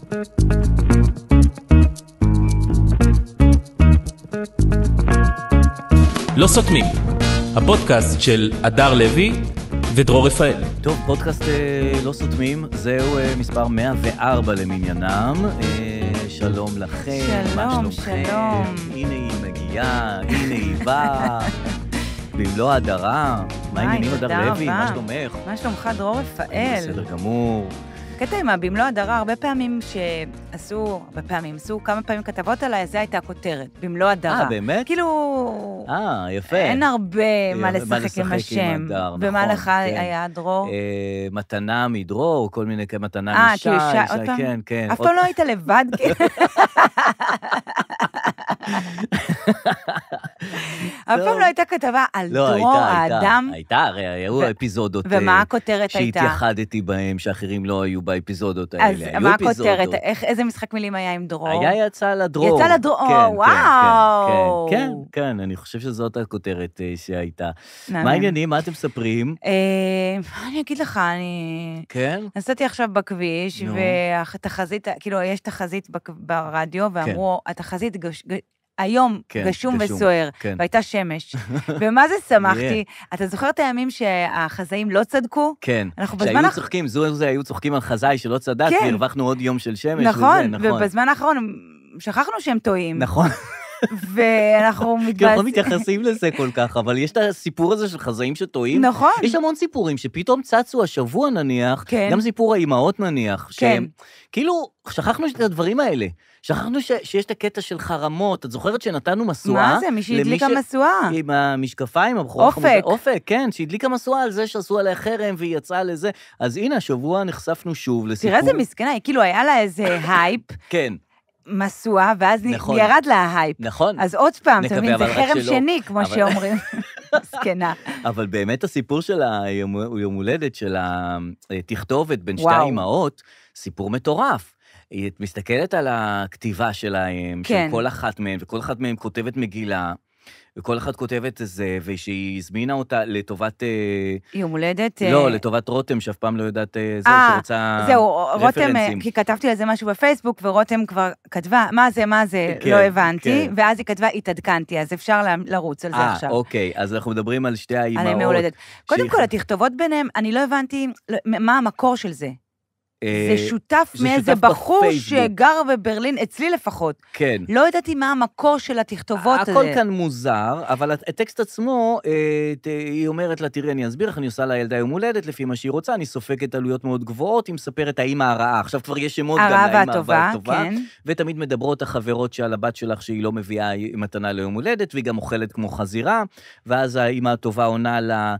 לא סותמים, הפודקאסט של אדר לוי ודרור רפאל. טוב, פודקאסט לא סותמים, זהו מספר 104 למניינם. שלום לכם, מה שלומכם? שלום. הנה היא מגיעה, הנה היא באה. במלוא הדרה. מה העניינים אדר לוי? מה שלומך? מה שלומך דרור רפאל? בסדר גמור. קטע עם במלוא הדרה, הרבה פעמים עשו כמה פעמים כתבות עליי, זה הייתה הכותרת, במלוא הדרה. באמת? כאילו... יפה. אין הרבה מה לשחק עם השם. ומה לך היה דרור? מתנה מדרור, כל מיני מתנה משי. עוד פעם? כן, כן. אף פעם לא היית לבד? אף פעם לא הייתה כתבה על דרור האדם? הייתה, הרי היו אפיזודות. ומה הכותרת הייתה? שהתייחדתי בהם, שאחרים לא היו באפיזודות האלה. אז מה הכותרת? איזה משחק מילים היה עם דרור? היה יצא לדרור. יצא לדרור, וואו. כן, כן, אני חושב שזאת הכותרת שהייתה. מה העניינים? מה אתם מספרים? אני אגיד לך, כן? נסעתי עכשיו בכביש, והתחזית, כאילו, יש תחזית ברדיו, ואמרו, התחזית היום גשום וסוער, והייתה שמש. ומה זה שמחתי? אתה זוכר את הימים שהחזאים לא צדקו? כן, שהיו צוחקים, זה היו צוחקים על חזאי שלא צדק, והרווחנו עוד יום של שמש. נכון, ובזמן האחרון שכחנו שהם טועים. נכון. ואנחנו לא מתייחסים לזה כל כך, אבל יש את הסיפור הזה של חזאים שטועים. נכון. יש המון סיפורים שפתאום צצו השבוע נניח, גם סיפור האימהות נניח, כאילו שכחנו את הדברים האלה. שכחנו שיש את הקטע של חרמות, את זוכרת שנתנו מסועה? מה זה? מי שהדליקה מסועה? עם המשקפיים, הבחורה. אופק. אופק, כן, שהדליקה מסועה על זה שעשו עליה חרם והיא יצאה לזה. אז הנה, השבוע נחשפנו שוב לסיפור. תראה איזה מסכנה, כאילו היה לה איזה הייפ. כן. מסועה, ואז ירד לה ההייפ. נכון. אז עוד פעם, אתה מבין, זה חרם שני, כמו שאומרים. מסכנה. אבל באמת הסיפור של היום הולדת, של התכתובת בין שתי האימהות, סיפור מטורף. היא מסתכלת על הכתיבה שלהם, של כל אחת מהן, וכל אחת מהן כותבת מגילה, וכל אחת כותבת זה, ושהיא הזמינה אותה לטובת... יום הולדת? לא, לטובת רותם, שאף פעם לא יודעת זה, שרוצה רותם, כי כתבתי על זה משהו בפייסבוק, ורותם כבר כתבה, מה זה, לא הבנתי, ואז היא כתבה, התעדכנתי, אז אפשר לרוץ על זה עכשיו. אוקיי, אז אנחנו מדברים על שתי האימהות. על ימי הולדת. קודם כל, התכתובות ביניהם, אני לא הבנתי מה המקור של זה. זה שותף מאיזה בחור שגר בברלין, אצלי לפחות. כן. לא ידעתי מה המקור של התכתובות הזה. הכל כאן מוזר, אבל הטקסט עצמו, היא אומרת לה, תראי, אני אסביר לך, אני עושה לה ילדה יום הולדת, לפי מה שהיא רוצה, אני סופקת עלויות מאוד גבוהות, היא מספרת האמא הרעה. עכשיו כבר יש שמות גם לאמא והטובה, כן. ותמיד מדברות החברות שעל הבת שלך, שהיא לא מביאה מתנה ליום הולדת, והיא גם אוכלת כמו חזירה, ואז האמא הטובה עונה לה,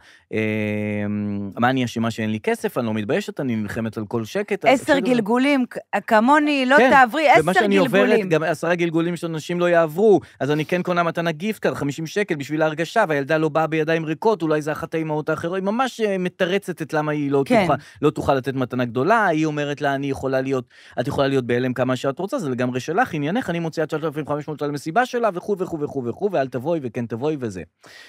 מה אני אשמה שאין לי כסף, אני לא מתביישת, אני נלחמת על כל שקט. 10 גלגולים, כמוני, לא תעברי, 10 גלגולים. ומה שאני עוברת, גם 10 גלגולים שאנשים לא יעברו, אז אני כן קונה מתנה גיפט קארד, 50 שקל בשביל ההרגשה, והילדה לא באה בידיים ריקות, אולי זה אחת האימהות האחרות, היא ממש מתרצת את למה היא לא תוכל לתת מתנה גדולה, היא אומרת לה, את יכולה להיות בהלם כמה שאת רוצה, זה לגמרי שלך, עניינך, אני מוציאה 9,500 על מסיבה שלה, וכו' וכו' וכו' וכו', ואל תבואי וכן תבואי וזה.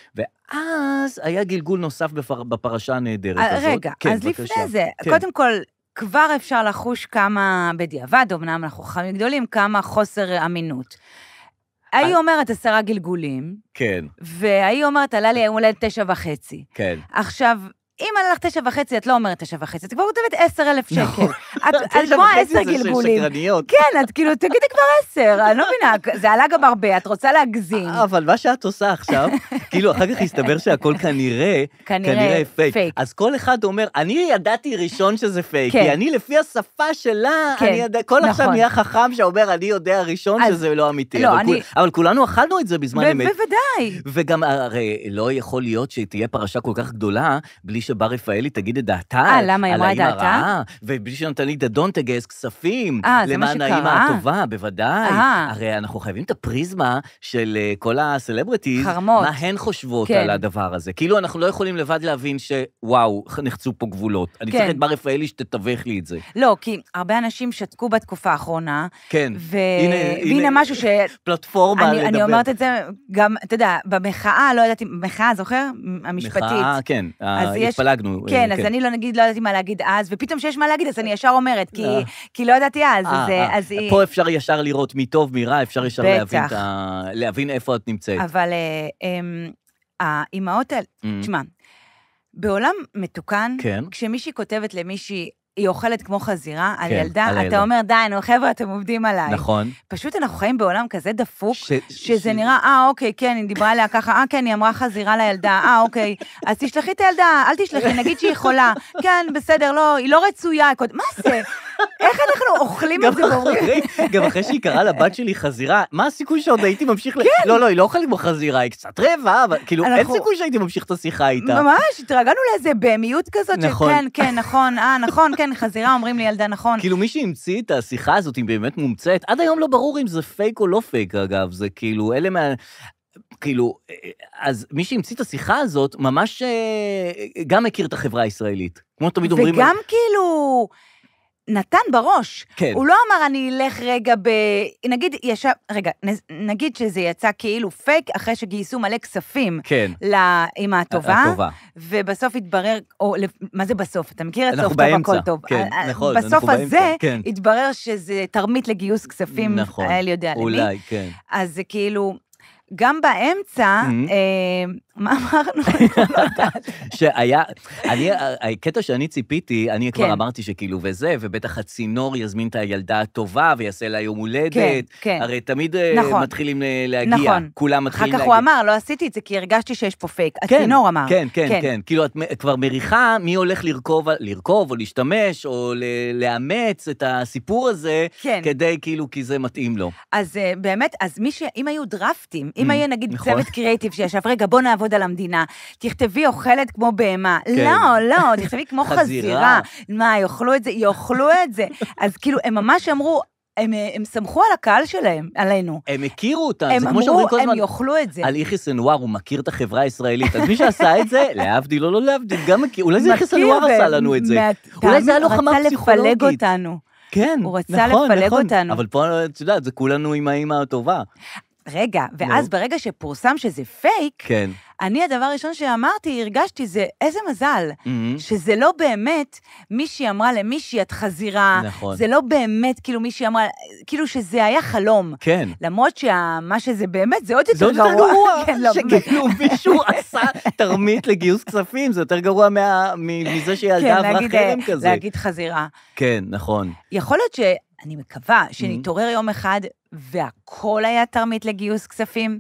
ואז היה גלגול נוסף בפרשה הנהדרת הזאת. רגע, אז לפני זה, קודם כל, כבר אפשר לחוש כמה בדיעבד, אמנם אנחנו חכמים גדולים, כמה חוסר אמינות. היא אומרת 10 גלגולים, כן. והיא אומרת, עלה לי יום הולדת 9.5. כן. עכשיו, אם עלה לך 9.5, את לא אומרת 9.5, את כבר כותבת 10,000 שקל. את כמו 10 גלגולים. כן, את כאילו, תגידי כבר 10, אני לא מבינה, זה עלה גם הרבה, את רוצה להגזים. אבל מה שאת עושה עכשיו, כאילו אחר כך יסתבר שהכל כנראה פייק. אז כל אחד אומר, אני ידעתי ראשון שזה פייק, כי אני לפי השפה שלה, כל עכשיו נהיה חכם שאומר, אני יודע ראשון שזה לא אמיתי. אבל כולנו אכלנו את זה בזמן אמת. בוודאי. וגם הרי לא יכול להיות שתהיה פרשה כל כך גדולה, בלי שבר רפאלי תגיד את דעתה, למה היא אמרה את דעתה? ובלי שנתנית דדון תגייס כספים, למען האמא הטובה, בוודאי. הרי אנחנו חייבים את הפריזמה של כל הסלבריטיז, מה הן חושבות על הדבר הזה. כאילו אנחנו לא יכולים לבד להבין שוואו, נחצו פה גבולות. אני צריך את בר רפאלי שתתווך לי את זה. לא, כי הרבה אנשים שתקו בתקופה האחרונה, כן. והנה משהו ש... פלטפורמה לדבר. אני אומרת את זה גם, אתה יודע, במחאה, לא ידעתי, במחאה, זוכר? המשפטית. מחאה, כן. אז יש התפלגנו. כן, אז אני לא ידעתי מה להגיד אז, ופתאום שיש מה להגיד, אז אני ישר אומרת, כי לא ידעתי אז. פה אפשר ישר לראות מי טוב, מי רע, אפשר ישר להבין איפה את נמצאת. אבל האימהות האלה, תשמע, בעולם מתוקן, כשמישהי כותבת למישהי, היא אוכלת כמו חזירה על ילדה, אתה אומר, די, נו, חבר'ה, אתם עובדים עליי. נכון. פשוט אנחנו חיים בעולם כזה דפוק, שזה נראה, אוקיי, כן, היא דיברה עליה ככה, כן, היא אמרה חזירה לילדה, אוקיי, אז תשלחי את הילדה, אל תשלחי, נגיד שהיא חולה, כן, בסדר, לא, היא לא רצויה, מה זה? איך אנחנו אוכלים את זה ואומרים? גם אחרי שהיא קראה לבת שלי חזירה, מה הסיכוי שעוד הייתי ממשיך לא, היא לא אוכלת כמו חזירה, היא קצת רבע, אבל כאילו, אין סיכוי שהייתי ממשיך את השיחה איתה. ממש, התרגלנו לאיזה בהמיות כזאת, שכן, כן, נכון, נכון, כן, חזירה, אומרים לי ילדה, נכון. כאילו, מי שהמציא את השיחה הזאת, היא באמת מומצאת, עד היום לא ברור אם זה פייק או לא פייק, אגב, זה כאילו, אלה מה... כאילו, אז מי שהמציא את השיחה הזאת, ממש גם מכיר את החברה הישראלית. כמו תמיד אומרים... וגם כאילו... נתן בראש. כן. הוא לא אמר, אני אלך רגע נגיד שזה יצא כאילו פייק, אחרי שגייסו מלא כספים. כן. לאמא הטובה. ובסוף התברר, או מה זה בסוף? אתה מכיר את סוף טוב, הכל טוב. כן, נכון. בסוף הזה, התברר שזה תרמית לגיוס כספים. נכון. האל יודע למי. אולי, כן. אז זה כאילו... גם באמצע, מה אמרנו? שהיה, הקטע שאני ציפיתי, אני כבר אמרתי שכאילו וזה, ובטח הצינור יזמין את הילדה הטובה, ויעשה לה יום הולדת, הרי תמיד מתחילים להגיע, כולם מתחילים להגיע. אחר כך הוא אמר, לא עשיתי את זה, כי הרגשתי שיש פה פייק, הצינור אמר. כן, כן, כן, כאילו את כבר מריחה מי הולך לרכוב, או להשתמש, או לאמץ את הסיפור הזה, כדי כאילו, כי זה מתאים לו. אז באמת, אז אם היו דרפטים, אם היה נגיד צוות קריאיטיב שישב, רגע, בוא נעבוד על המדינה, תכתבי אוכלת כמו בהמה, לא, תכתבי כמו חזירה, מה, יאכלו את זה, אז כאילו, הם ממש אמרו, הם סמכו על הקהל שלהם, עלינו. הם הכירו אותם, הם אמרו, הם יאכלו את זה. על יחיא סנואר, הוא מכיר את החברה הישראלית, אז מי שעשה את זה, להבדיל או לא להבדיל, גם מכיר, אולי זה יחיא סנואר עשה לנו את זה. אולי זה היה לו חמה פסיכולוגית. רצה לפלג אותנו. כן, הוא רצה לפלג אותנו. אבל פה, את יודעת, זה כולנו עם האמא הטובה. רגע, ואז ברגע שפורסם שזה פייק, כן. אני הדבר הראשון שאמרתי, הרגשתי, זה איזה מזל, שזה לא באמת מישהי אמרה למישהי את חזירה, נכון. זה לא באמת כאילו מישהי אמרה, כאילו שזה היה חלום. כן. למרות שמה שזה באמת, זה עוד יותר גרוע. זה עוד יותר גרוע, שכאילו מישהו עשה תרמית לגיוס כספים, זה יותר גרוע מזה שילדה עברה חרם כזה. להגיד חזירה. כן, נכון. יכול להיות אני מקווה שנתעורר יום אחד, והכל היה תרמית לגיוס כספים.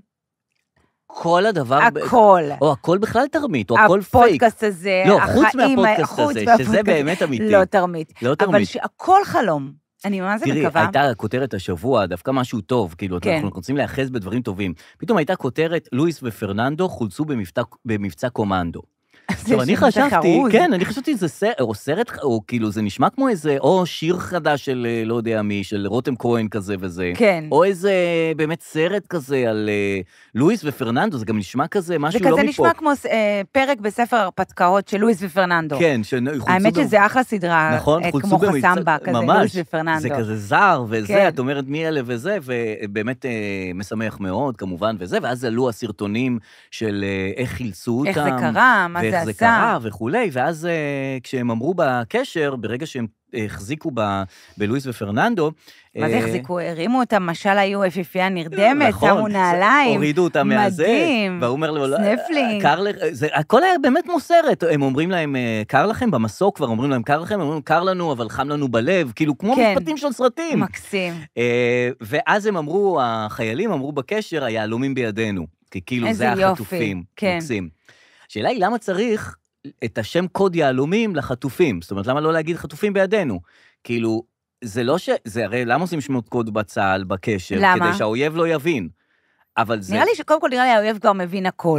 כל הדבר... הכל. או הכל בכלל תרמית, או הכל פייק. הפודקאסט הזה, לא, חוץ מהפודקאסט הזה, שזה באמת אמיתי. לא תרמית. לא תרמית. אבל שהכל חלום. אני ממש מקווה. תראי, הייתה כותרת השבוע, דווקא משהו טוב, כאילו, אנחנו רוצים להיאחז בדברים טובים. פתאום הייתה כותרת, לואיס ופרננדו חולצו במבצע קומנדו. עכשיו, אני חשבתי זה סרט, או כאילו זה נשמע כמו איזה, או שיר חדש של, לא יודע מי, של רותם כהן כזה וזה, כן. או איזה באמת סרט כזה על לואיס ופרננדו, זה גם נשמע כזה, משהו לא מפה. זה כזה נשמע כמו פרק בספר הרפתקאות של לואיס ופרננדו. כן, האמת שזה אחלה סדרה, כמו חסמבה, כזה, לואיס ופרננדו. זה כזה זר, וזה, את אומרת מי אלה וזה, ובאמת משמח מאוד, כמובן, וזה, ואז עלו הסרטונים של איך חילצו אותם. איך זה קרה, מה זה זה קרה וכולי, ואז כשהם אמרו בקשר, ברגע שהם החזיקו בלואיס ופרננדו, מה זה החזיקו? הרימו אותם, משל היו אפיפייה נרדמת, שמו נעליים, הורידו אותם מהזה, מדהים, והוא אומר לו, סנפלינג. הכל היה באמת מוסרת, הם אומרים להם, קר לכם במסוק, כבר אומרים להם, קר לכם, הם אומרים, קר לנו, אבל חם לנו בלב, כאילו כמו משפטים של סרטים. מקסים. ואז הם אמרו, החיילים אמרו בקשר, היהלומים בידינו, כי כאילו זה החטופים, מקסים. השאלה היא למה צריך את השם קוד יהלומים לחטופים, זאת אומרת, למה לא להגיד חטופים בידינו? כאילו, זה לא זה הרי למה עושים שמות קוד בצהל, בקשר? למה? כדי שהאויב לא יבין. אבל זה... נראה לי שקודם כל האויב כבר מבין הכל.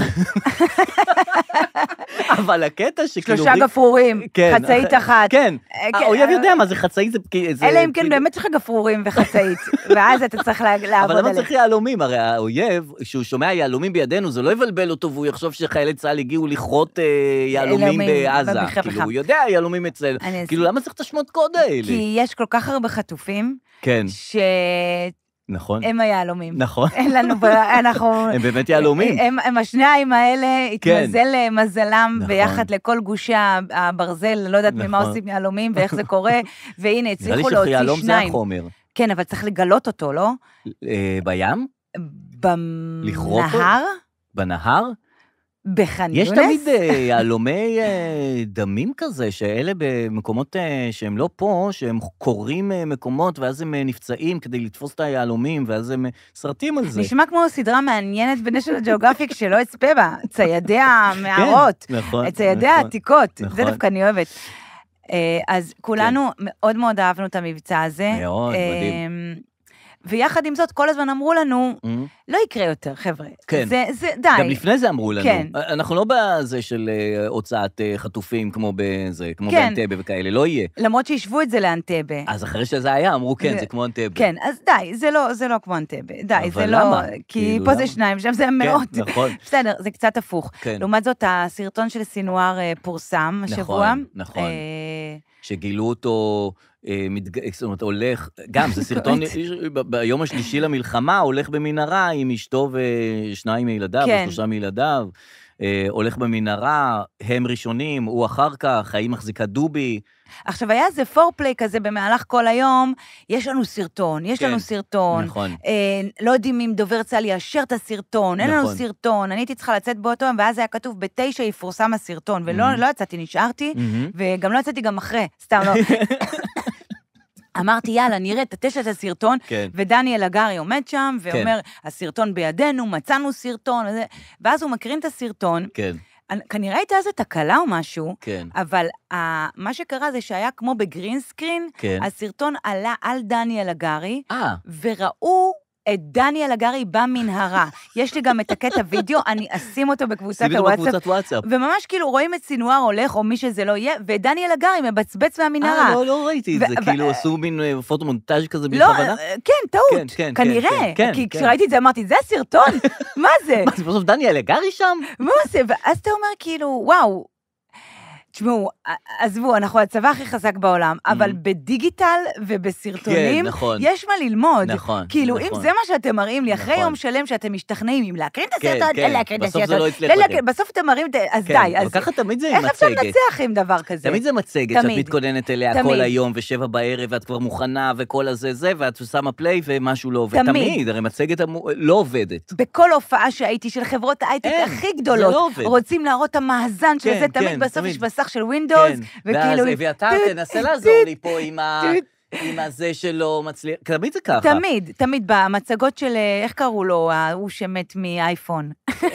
אבל הקטע שכאילו... 3 גפרורים, חצאית אחת. כן, האויב יודע מה זה חצאית. אלא אם כן באמת יש לך גפרורים וחצאית, ואז אתה צריך לעבוד עליהם. אבל למה צריך יהלומים? הרי האויב, כשהוא שומע יהלומים בידינו, זה לא יבלבל אותו, והוא יחשוב שחיילי צה"ל הגיעו לכרות יהלומים בעזה. כאילו, הוא יודע יהלומים אצלנו. כאילו, למה צריך את השמות קוד האלה? כי יש כל כך הרבה חטופים, נכון. הם היהלומים. נכון. אין לנו, אנחנו... הם באמת יהלומים. הם השניים האלה, התמזל מזלם ביחד לכל גושי הברזל, לא יודעת ממה עושים יהלומים ואיך זה קורה, והנה, הצליחו להוציא שניים. יהלום זה החומר. כן, אבל צריך לגלות אותו, לא? בים? בנהר? בנהר? בח'אן יש יונס? תמיד יהלומי דמים כזה, שאלה במקומות שהם לא פה, שהם קוראים מקומות, ואז הם נפצעים כדי לתפוס את היהלומים, ואז הם סרטים על זה. נשמע כמו סדרה מעניינת בנשיונל ג'אוגרפיק שלא אצפה בה, ציידי המערות, ציידי העתיקות, זה דווקא אני אוהבת. אז כולנו מאוד מאוד אהבנו את המבצע הזה. מאוד, מדהים. ויחד עם זאת, כל הזמן אמרו לנו, לא יקרה יותר, חבר'ה. כן. זה די. גם לפני זה אמרו לנו. כן. אנחנו לא בזה של הוצאת חטופים כמו בזה, כמו באנטבה וכאלה, לא יהיה. למרות שישבו את זה לאנטבה. אז אחרי שזה היה, אמרו כן, זה כמו אנטבה. כן, אז די, זה לא כמו אנטבה. די, זה לא... אבל למה? כי פה זה שניים, שם זה מאות. כן, נכון. בסדר, זה קצת הפוך. כן. לעומת זאת, הסרטון של סינואר פורסם השבוע. נכון. שגילו אותו... זאת אומרת, הולך, גם זה סרטון, ביום השלישי למלחמה, הולך במנהרה עם אשתו ושניים מילדיו, או שלושה מילדיו, הולך במנהרה, הם ראשונים, הוא אחר כך, האם מחזיקה דובי. עכשיו, היה איזה פורפליי כזה במהלך כל היום, יש לנו סרטון, נכון. לא יודעים אם דובר צה"ל יאשר את הסרטון, אין לנו סרטון, אני הייתי צריכה לצאת באותו יום, ואז היה כתוב ב9 יפורסם הסרטון, ולא יצאתי, נשארתי, וגם לא יצאתי גם אחרי, סתם לא. אמרתי, יאללה, נראה, תטש את הסרטון, ודניאל הגרי עומד שם, ואומר, הסרטון בידינו, מצאנו סרטון, ואז הוא מקרין את הסרטון, כנראה הייתה איזו תקלה או משהו, אבל מה שקרה זה שהיה כמו בגרינסקרין, הסרטון עלה על דניאל הגרי, וראו את דניאל הגרי במנהרה. יש לי גם את הקטע וידאו, אני אשים אותו בקבוצת הוואטסאפ, וממש כאילו רואים את סינואר הולך, או מי שזה לא יהיה, ודניאל הגרי מבצבץ מהמנהרה. לא ראיתי את זה, כאילו עשו מין פוטומונטאז' כזה בכוונה? כן, טעות, כנראה, כי כשראיתי את זה אמרתי, זה הסרטון? מה זה? מה זה בסוף דניאל הגרי שם? מה זה? ואז אתה אומר כאילו, וואו, תשמעו, עזבו, אנחנו הצבא הכי חזק בעולם, אבל בדיגיטל ובסרטונים, יש מה ללמוד. כאילו, אם זה מה שאתם מראים לי, אחרי יום שלם שאתם משתכנעים, אם להקרין את הסרטון, להקרין את הסרטון. בסוף זה לא יצליח לכם. בסוף אתם מראים, אז די. אבל ככה תמיד זה עם מצגת. איך אפשר לנצח עם דבר כזה? תמיד זה מצגת, שאת מתכוננת אליה כל היום, ו7 בערב, ואת כבר מוכנה, וכל הזה, ואת שמה פליי, ומשהו לא עובד. תמיד, הרי מצגת לא עובדת. בכל הופעה שהייתי של חברות ההייטק הכי גדולות, רוצים להראות את המאזן של זה, תמיד בסוף יש בסך של ווינדוס, וכאילו... ואתה תנסה לעזור לי פה עם הזה שלא מצליח, תמיד זה ככה. תמיד במצגות של, איך קראו לו, הוא שמת מאייפון.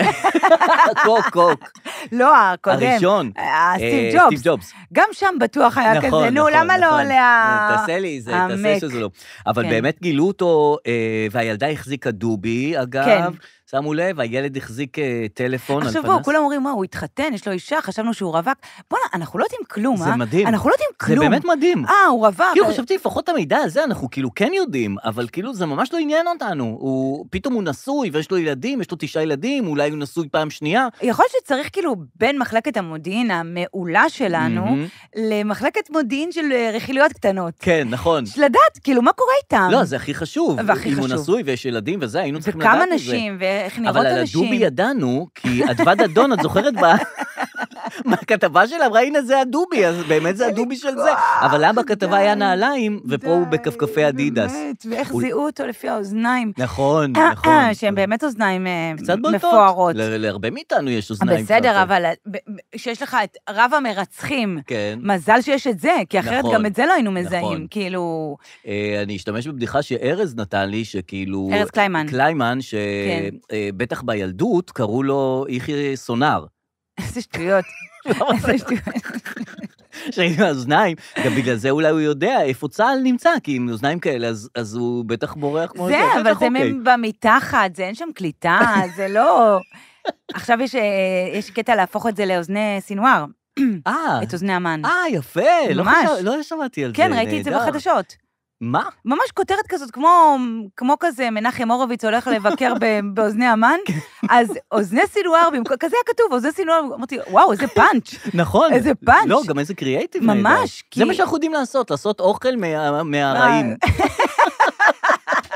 קוק. לא, הקודם. הראשון. סטיב ג'ובס. גם שם בטוח היה כזה, נו, למה לא עולה... תעשה לי זה, תעשה שזה לא. אבל באמת גילו אותו, והילדה החזיקה דובי, אגב, שמו לב, הילד החזיק טלפון. עכשיו בואו, כולם אומרים, הוא התחתן, יש לו אישה, חשבנו שהוא רווק. בואו, אנחנו לא יודעים כלום, זה מדהים. אנחנו לא יודעים כלום. זה באמת מדהים. הוא רווק. כאילו, חשבתי, לפחות המידע הזה, אנחנו כאילו כן יודעים, אבל כאילו, זה ממש לא עניין אותנו. פתאום הוא נשוי, ויש לו ילדים, יש לו 9 ילדים, אולי הוא נשוי פעם שנייה. יכול להיות שצריך כאילו, בין מחלקת המודיעין המעולה שלנו, למחלקת מודיעין של רכילויות קטנות. כן, נכון. לדעת, כאילו, מה קורה איתם? לא, זה הכי חשוב. אם הוא נשוי ויש ילדים וזה, היינו צריכים לדעת את זה. אבל על הדובי ידענו, כי אדווה דדון, את זוכרת מהכתבה שלה, אמרה, הנה זה הדובי, אז באמת זה הדובי של זה. אבל למה בכתבה היה נעליים, ופה הוא בכפכפי אדידס. באמת, ואיך זיהו אותו לפי האוזניים. נכון. שהם באמת אוזניים מפוארות. להרבה מאיתנו יש אוזניים. בסדר, אבל שיש לך את רב המרצחים, מזל שיש את זה, כי אחרת גם את זה לא היינו מזהים, כאילו... אני אשתמש בבדיחה שארז נתן לי, שכאילו... ארז קליימן, בטח בילדות קראו לו יחיא סונר. איזה שטויות. איזה שטויות. שעם האוזניים, גם בגלל זה אולי הוא יודע איפה צה"ל נמצא, כי עם אוזניים כאלה, אז הוא בטח בורח כמו זה. זה, אבל זה במתחת, זה אין שם קליטה, זה לא... עכשיו יש קטע להפוך את זה לאוזני סינואר. את אוזני המן. יפה. לא שמעתי על זה. כן, ראיתי את זה בחדשות. מה? ממש כותרת כזאת, כמו כזה מנחם הורוביץ הולך לבקר באוזני המן, אז אוזני סינואר, כזה היה כתוב, אוזני סינואר, אמרתי, וואו, איזה פאנץ'. נכון. איזה פאנץ'. לא, גם איזה קריאייטיב. ממש. זה מה שאנחנו יודעים לעשות אוכל מהרעים.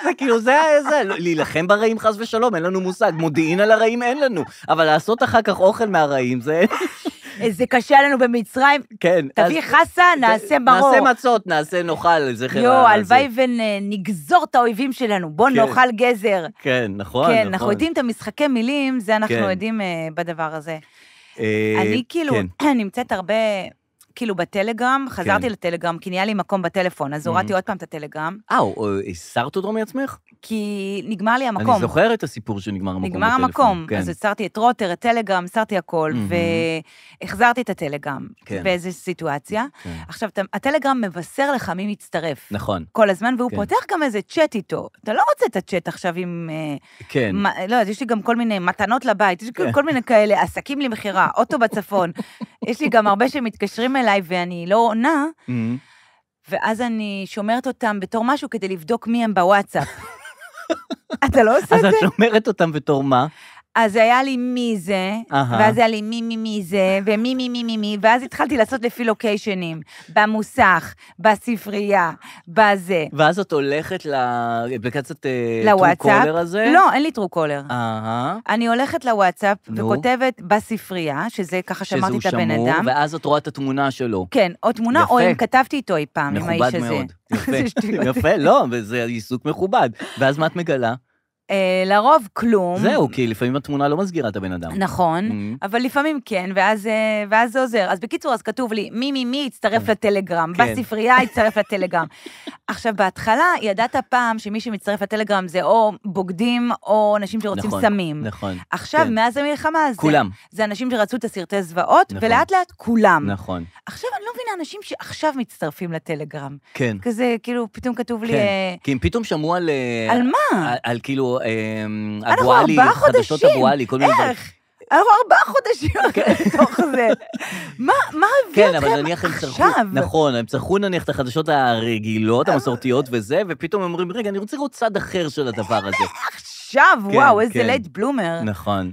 זה כאילו, זה, להילחם ברעים חס ושלום, אין לנו מושג, מודיעין על הרעים אין לנו, אבל לעשות אחר כך אוכל מהרעים, זה קשה לנו במצרים, כן. תביא חסה, נעשה מרור. נעשה מצות, נעשה נאכל, זכר. הלוואי ונגזור את האויבים שלנו, בוא נאכל גזר. כן, נכון. כן, אנחנו יודעים את המשחקי מילים, זה אנחנו יודעים בדבר הזה. אני כאילו נמצאת הרבה... כאילו בטלגרם, חזרתי לטלגרם, כי נהיה לי מקום בטלפון, אז הורדתי עוד פעם את הטלגרם. הסרת אותו מעצמך? כי נגמר לי המקום. אני זוכר את הסיפור שנגמר המקום בטלפון. נגמר המקום, אז הסרתי את רוטר, את טלגרם, הסרתי הכל, והחזרתי את הטלגרם באיזו סיטואציה. עכשיו, הטלגרם מבשר לך מי מצטרף. נכון. כל הזמן, והוא פותח גם איזה צ'אט איתו. אתה לא רוצה את הצ'אט עכשיו עם... כן. לא, יש לי גם כל מיני מתנות לבית, יש לי כל מיני כאלה, עסקים למחירה, אוטו בצפון. יש לי גם הרבה שמתקשרים אליי ואני לא עונה, ואז אני שומרת אותם בתור משהו כדי לבדוק מי הם בוואטסאפ. אתה לא עושה את זה? אז את שומרת אותם בתור מה? אז היה לי מי זה, ואז היה לי מי זה, ומי, ואז התחלתי לעשות לפי לוקיישנים, במוסך, בספרייה, בזה. ואז את הולכת לאפליקציית טרו-קולר הזה? לא, אין לי טרו-קולר. אני הולכת לוואטסאפ וכותבת בספרייה, שזה ככה שמרתי את הבן אדם. ואז את רואה את התמונה שלו. כן, או תמונה, או אם כתבתי איתו אי פעם, עם האיש הזה. מכובד מאוד. יפה, לא, וזה עיסוק מכובד. ואז מה את מגלה? לרוב כלום. זהו, כי לפעמים התמונה לא מסגירה את הבן אדם. נכון, אבל לפעמים כן, ואז זה עוזר. אז בקיצור, אז כתוב לי, מי יצטרף לטלגרם, בספרייה יצטרף לטלגרם. עכשיו, בהתחלה ידעת פעם שמי שמצטרף לטלגרם זה או בוגדים, או אנשים שרוצים סמים. נכון. עכשיו, מאז המלחמה הזה, כולם. זה אנשים שרצו את הסרטי זוועות, ולאט לאט כולם. נכון. עכשיו, אני לא מבינה אנשים שעכשיו מצטרפים לטלגרם. כן. כזה, כאילו, פתאום כתוב לי... כי הם פתאום שמעו על... על מה? על כאילו, אבואלי, חדשות אבואלי, כל מיני... איך? אנחנו 4 חודשים לתוך זה. מה הביא אתכם עכשיו? נכון, הם צרכו נניח את החדשות הרגילות, המסורתיות וזה, ופתאום הם אומרים, רגע, אני רוצה לראות צד אחר של הדבר הזה. עכשיו, וואו, איזה לייט בלומר. נכון.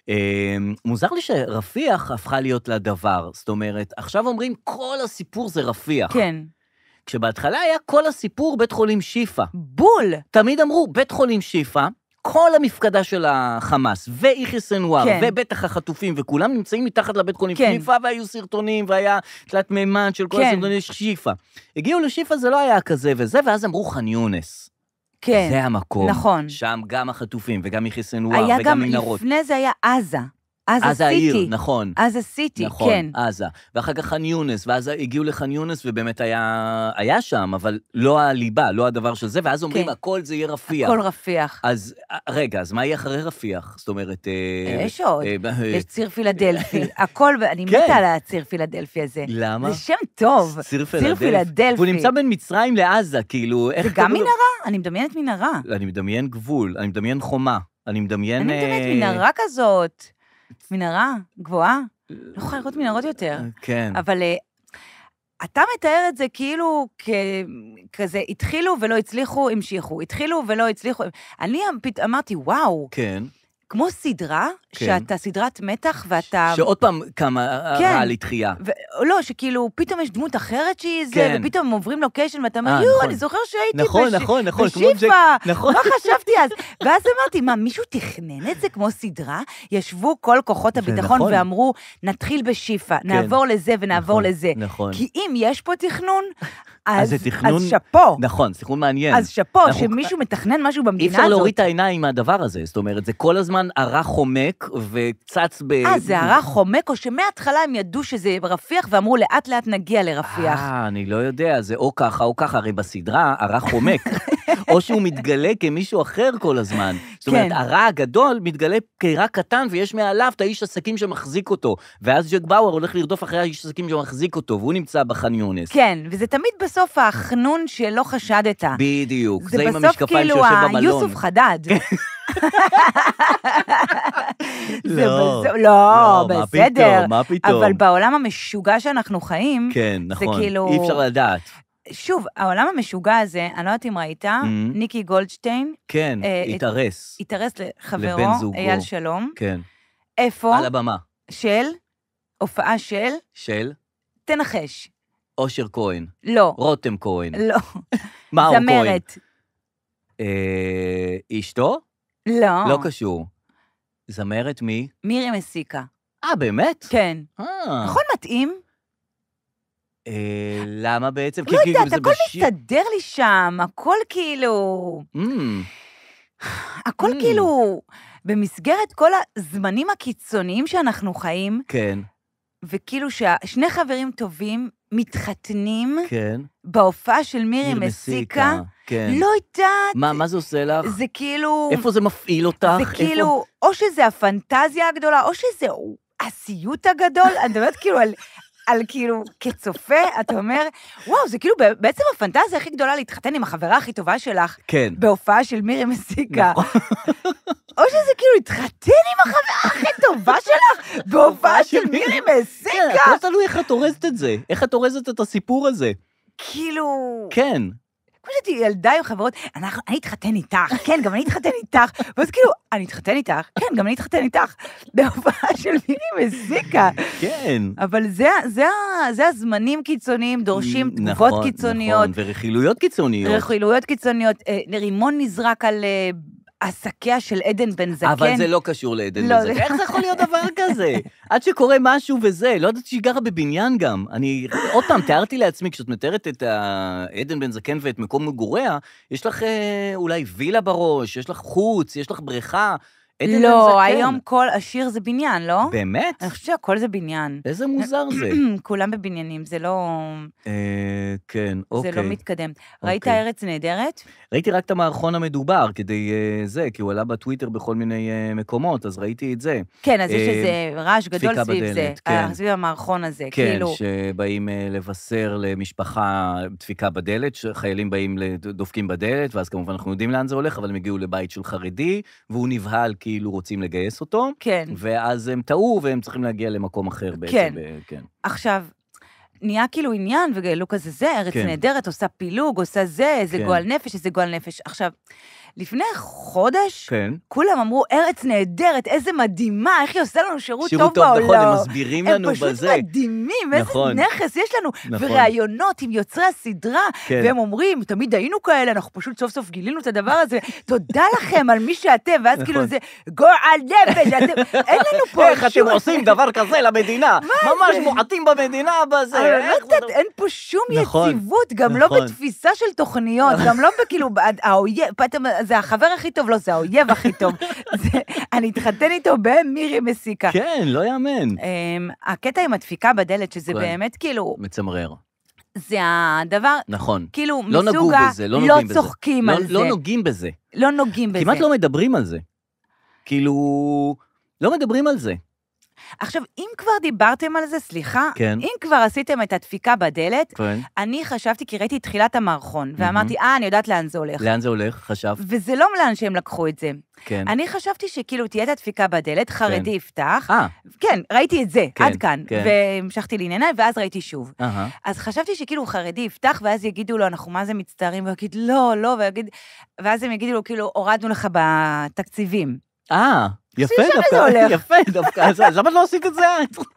מוזר לי שרפיח הפכה להיות לדבר, זאת אומרת, עכשיו אומרים, כל הסיפור זה רפיח. כן. כשבהתחלה היה כל הסיפור בית חולים שיפה. בול. תמיד אמרו, בית חולים שיפה, כל המפקדה של החמאס, ואיחי סנואר, ובטח החטופים, וכולם נמצאים מתחת לבית חולים שיפה, והיו סרטונים, והיה תלת מימן של כל הסרטונים שיפה. הגיעו לשיפה, זה לא היה כזה וזה, ואז אמרו ח'אן יונס. כן. זה המקום. נכון. שם גם החטופים, וגם איחי סנואר, וגם מנהרות. לפני זה היה עזה. עזה העיר, נכון. עזה סיטי, נכון, כן. עזה. ואחר כך ח'אן יונס, ואז הגיעו לח'אן יונס, ובאמת היה שם, אבל לא הליבה, לא הדבר של זה, ואז אומרים, הכל זה יהיה רפיח. הכל רפיח. אז, רגע, אז מה יהיה אחרי רפיח? זאת אומרת... יש עוד, יש ציר פילדלפי. הכל, אני מתה על הציר פילדלפי הזה. למה? זה שם טוב. ציר פילדלפי. והוא נמצא בין מצרים לעזה, כאילו... זה גם מנהרה? אני מדמיינת מנהרה. אני מדמיין גבול, אני מדמיין חומה, אני מדמיין... אני מדמיינת מנהרה כזאת. מנהרה גבוהה, לא יכולה לראות מנהרות יותר. כן. אבל אתה מתאר את זה כאילו כזה, התחילו ולא הצליחו, המשיכו. התחילו ולא הצליחו. אני אמרתי, וואו. כן. כמו סדרה, שאתה סדרת מתח, ואתה... שעוד פעם כמה רעה לתחייה. לא, שכאילו, פתאום יש דמות אחרת שהיא זה, ופתאום הם עוברים לוקיישן, ואתה אומר, יו, אני זוכר שהייתי בשיפה. מה חשבתי אז? ואז אמרתי, מה, מישהו תכנן את זה כמו סדרה? ישבו כל כוחות הביטחון ואמרו, נתחיל בשיפה, נעבור לזה ונעבור לזה. כי אם יש פה תכנון, אז שפו. נכון, תכנון מעניין. אז שפו, שמישהו מתכנן משהו במדינה הזאת. אי אפשר להוריד את העיניים מהדבר הזה, זאת אומרת, זה כל הזמן ערה חומק וצץ זה ערה חומק, או שמההתחלה הם ידעו שזה רפיח, ואמרו לאט לאט נגיע לרפיח. אני לא יודע, זה או ככה או ככה, הרי בסדרה ערה חומק, או שהוא מתגלה כמישהו אחר כל הזמן. זאת אומרת, ערה הגדול מתגלה כערה קטן, ויש מעליו את האיש עסקים שמחזיק אותו, ואז ג'ק באואר הולך לרדוף אחרי האיש עסקים שמחזיק אותו, והוא נמצא בח'אן יונס. כן, וזה תמיד בסוף החנון שלא חשדת. בדיוק, זה עם המשקפיים שיושב במלון. זה בסוף כאילו יוסוף חדד. לא, בסדר. מה פתאום? אבל בעולם המשוגע שאנחנו חיים, כן, נכון, אי אפשר לדעת. שוב, העולם המשוגע הזה, אני לא יודעת אם ראית, ניקי גולדשטיין. כן, התארס. התארס לחברו, אייל שלום. כן. איפה? על הבמה. של? הופעה של? של? תנחש. אושר כהן. לא. רותם כהן. לא. מאור כהן. זמרת. אשתו? לא. לא קשור. זמרת מי? מירי מסיקה. באמת? כן. נכון מתאים? למה בעצם? לא יודעת, הכל מסתדר לי שם, הכל כאילו... הכל כאילו... במסגרת כל הזמנים הקיצוניים שאנחנו חיים, כן. וכאילו ששני חברים טובים מתחתנים, כן. בהופעה של מירי מסיקה, כן. לא יודעת... מה זה עושה לך? זה כאילו... איפה זה מפעיל אותך? זה כאילו, או שזה הפנטזיה הגדולה, או שזה הסיוט הגדול, אני מדברת כאילו על כאילו, כצופה, אתה אומר, וואו, זה כאילו בעצם הפנטזיה הכי גדולה להתחתן עם החברה הכי טובה שלך, כן. בהופעה של מירי מסיקה. נכון. או שזה כאילו להתחתן עם החברה הכי טובה שלך, בהופעה של מירי מסיקה. כן, הכל תלוי איך את אורזת את זה, איך את אורזת את הסיפור הזה. כאילו... כן. כמו שהייתי ילדה עם חברות, אני אתחתן איתך, כן, גם אני אתחתן איתך, ואז כאילו, אני אתחתן איתך, כן, גם אני אתחתן איתך, בהופעה של מירי מסיקה. כן. אבל זה הזמנים קיצוניים, דורשים תגובות קיצוניות. נכון, ורכילויות קיצוניות. רכילויות קיצוניות, רימון נזרק על... עסקיה של עדן בן זקן. אבל זה לא קשור לעדן בן זקן. איך זה יכול להיות דבר כזה? עד שקורה משהו וזה, לא יודעת שהיא גרה בבניין גם. אני, עוד פעם, תיארתי לעצמי, כשאת מתארת את עדן בן זקן ואת מקום מגוריה, יש לך אולי וילה בראש, יש לך חוץ, יש לך בריכה. לא, היום כל השיר זה בניין, לא? באמת? אני חושבת שהכל זה בניין. איזה מוזר זה. כולם בבניינים, זה לא... כן, אוקיי. זה לא מתקדם. ראית ארץ נהדרת? ראיתי רק את המערכון המדובר, כדי זה, כי הוא עלה בטוויטר בכל מיני מקומות, אז ראיתי את זה. כן, אז יש איזה רעש גדול סביב זה, סביב המערכון הזה, כאילו. כן, שבאים לבשר למשפחה דפיקה בדלת, שחיילים באים דופקים בדלת, ואז כמובן אנחנו יודעים לאן זה הולך, אבל הם הגיעו לבית של חרדי, והוא נבהל כאילו רוצים לגייס אותו. כן. ואז הם טעו, והם צריכים להגיע למקום אחר בעצם. כן. עכשיו, נהיה כאילו עניין, וגלו כזה זה, ארץ נהדרת, עושה פילוג, עושה זה, איזה גועל נפש, איזה גועל נפש. עכשיו, לפני חודש, כולם אמרו, ארץ נהדרת, איזה מדהימה, איך היא עושה לנו שירות טוב בעולם. נכון, הם מסבירים לנו בזה. הם פשוט מדהימים, איזה נכס יש לנו. וראיונות עם יוצרי הסדרה, והם אומרים, תמיד היינו כאלה, אנחנו פשוט סוף סוף גילינו את הדבר הזה, תודה לכם על מי שאתם, ואז כאילו זה גועל נפש, אין לנו פה... איך אתם עושים דבר כזה למדינה? ממש מועטים במדינה בזה. אין פה שום יציבות, גם לא בתפיסה של תוכניות, גם לא בכאילו, זה החבר הכי טוב, לא, זה האויב הכי טוב. אני אתחתן איתו במירי מסיקה. כן, לא יאמן. הקטע עם הדפיקה בדלת, שזה באמת כאילו... מצמרר. זה הדבר... נכון. כאילו מסוגה, לא צוחקים על זה. לא נוגעים בזה. לא נוגעים בזה. כמעט לא מדברים על זה. כאילו, לא מדברים על זה. עכשיו, אם כבר דיברתם על זה, סליחה, כן. אם כבר עשיתם את הדפיקה בדלת, כן. אני חשבתי, כי ראיתי את תחילת המערכון, ואמרתי, אני יודעת לאן זה הולך. לאן זה הולך, חשב? וזה לא לאן שהם לקחו את זה. כן. אני חשבתי שכאילו תהיה את הדפיקה בדלת, חרדי יפתח. כן, ראיתי את זה, עד כאן. והמשכתי לענייניי, ואז ראיתי שוב. אז חשבתי שכאילו חרדי יפתח, ואז יגידו לו, אנחנו מה זה מצטערים, ויגיד, לא, ואז הם יגידו לו, כאילו, הורדנו לך בתקציבים. יפה דווקא, אז למה לא עשית את זה?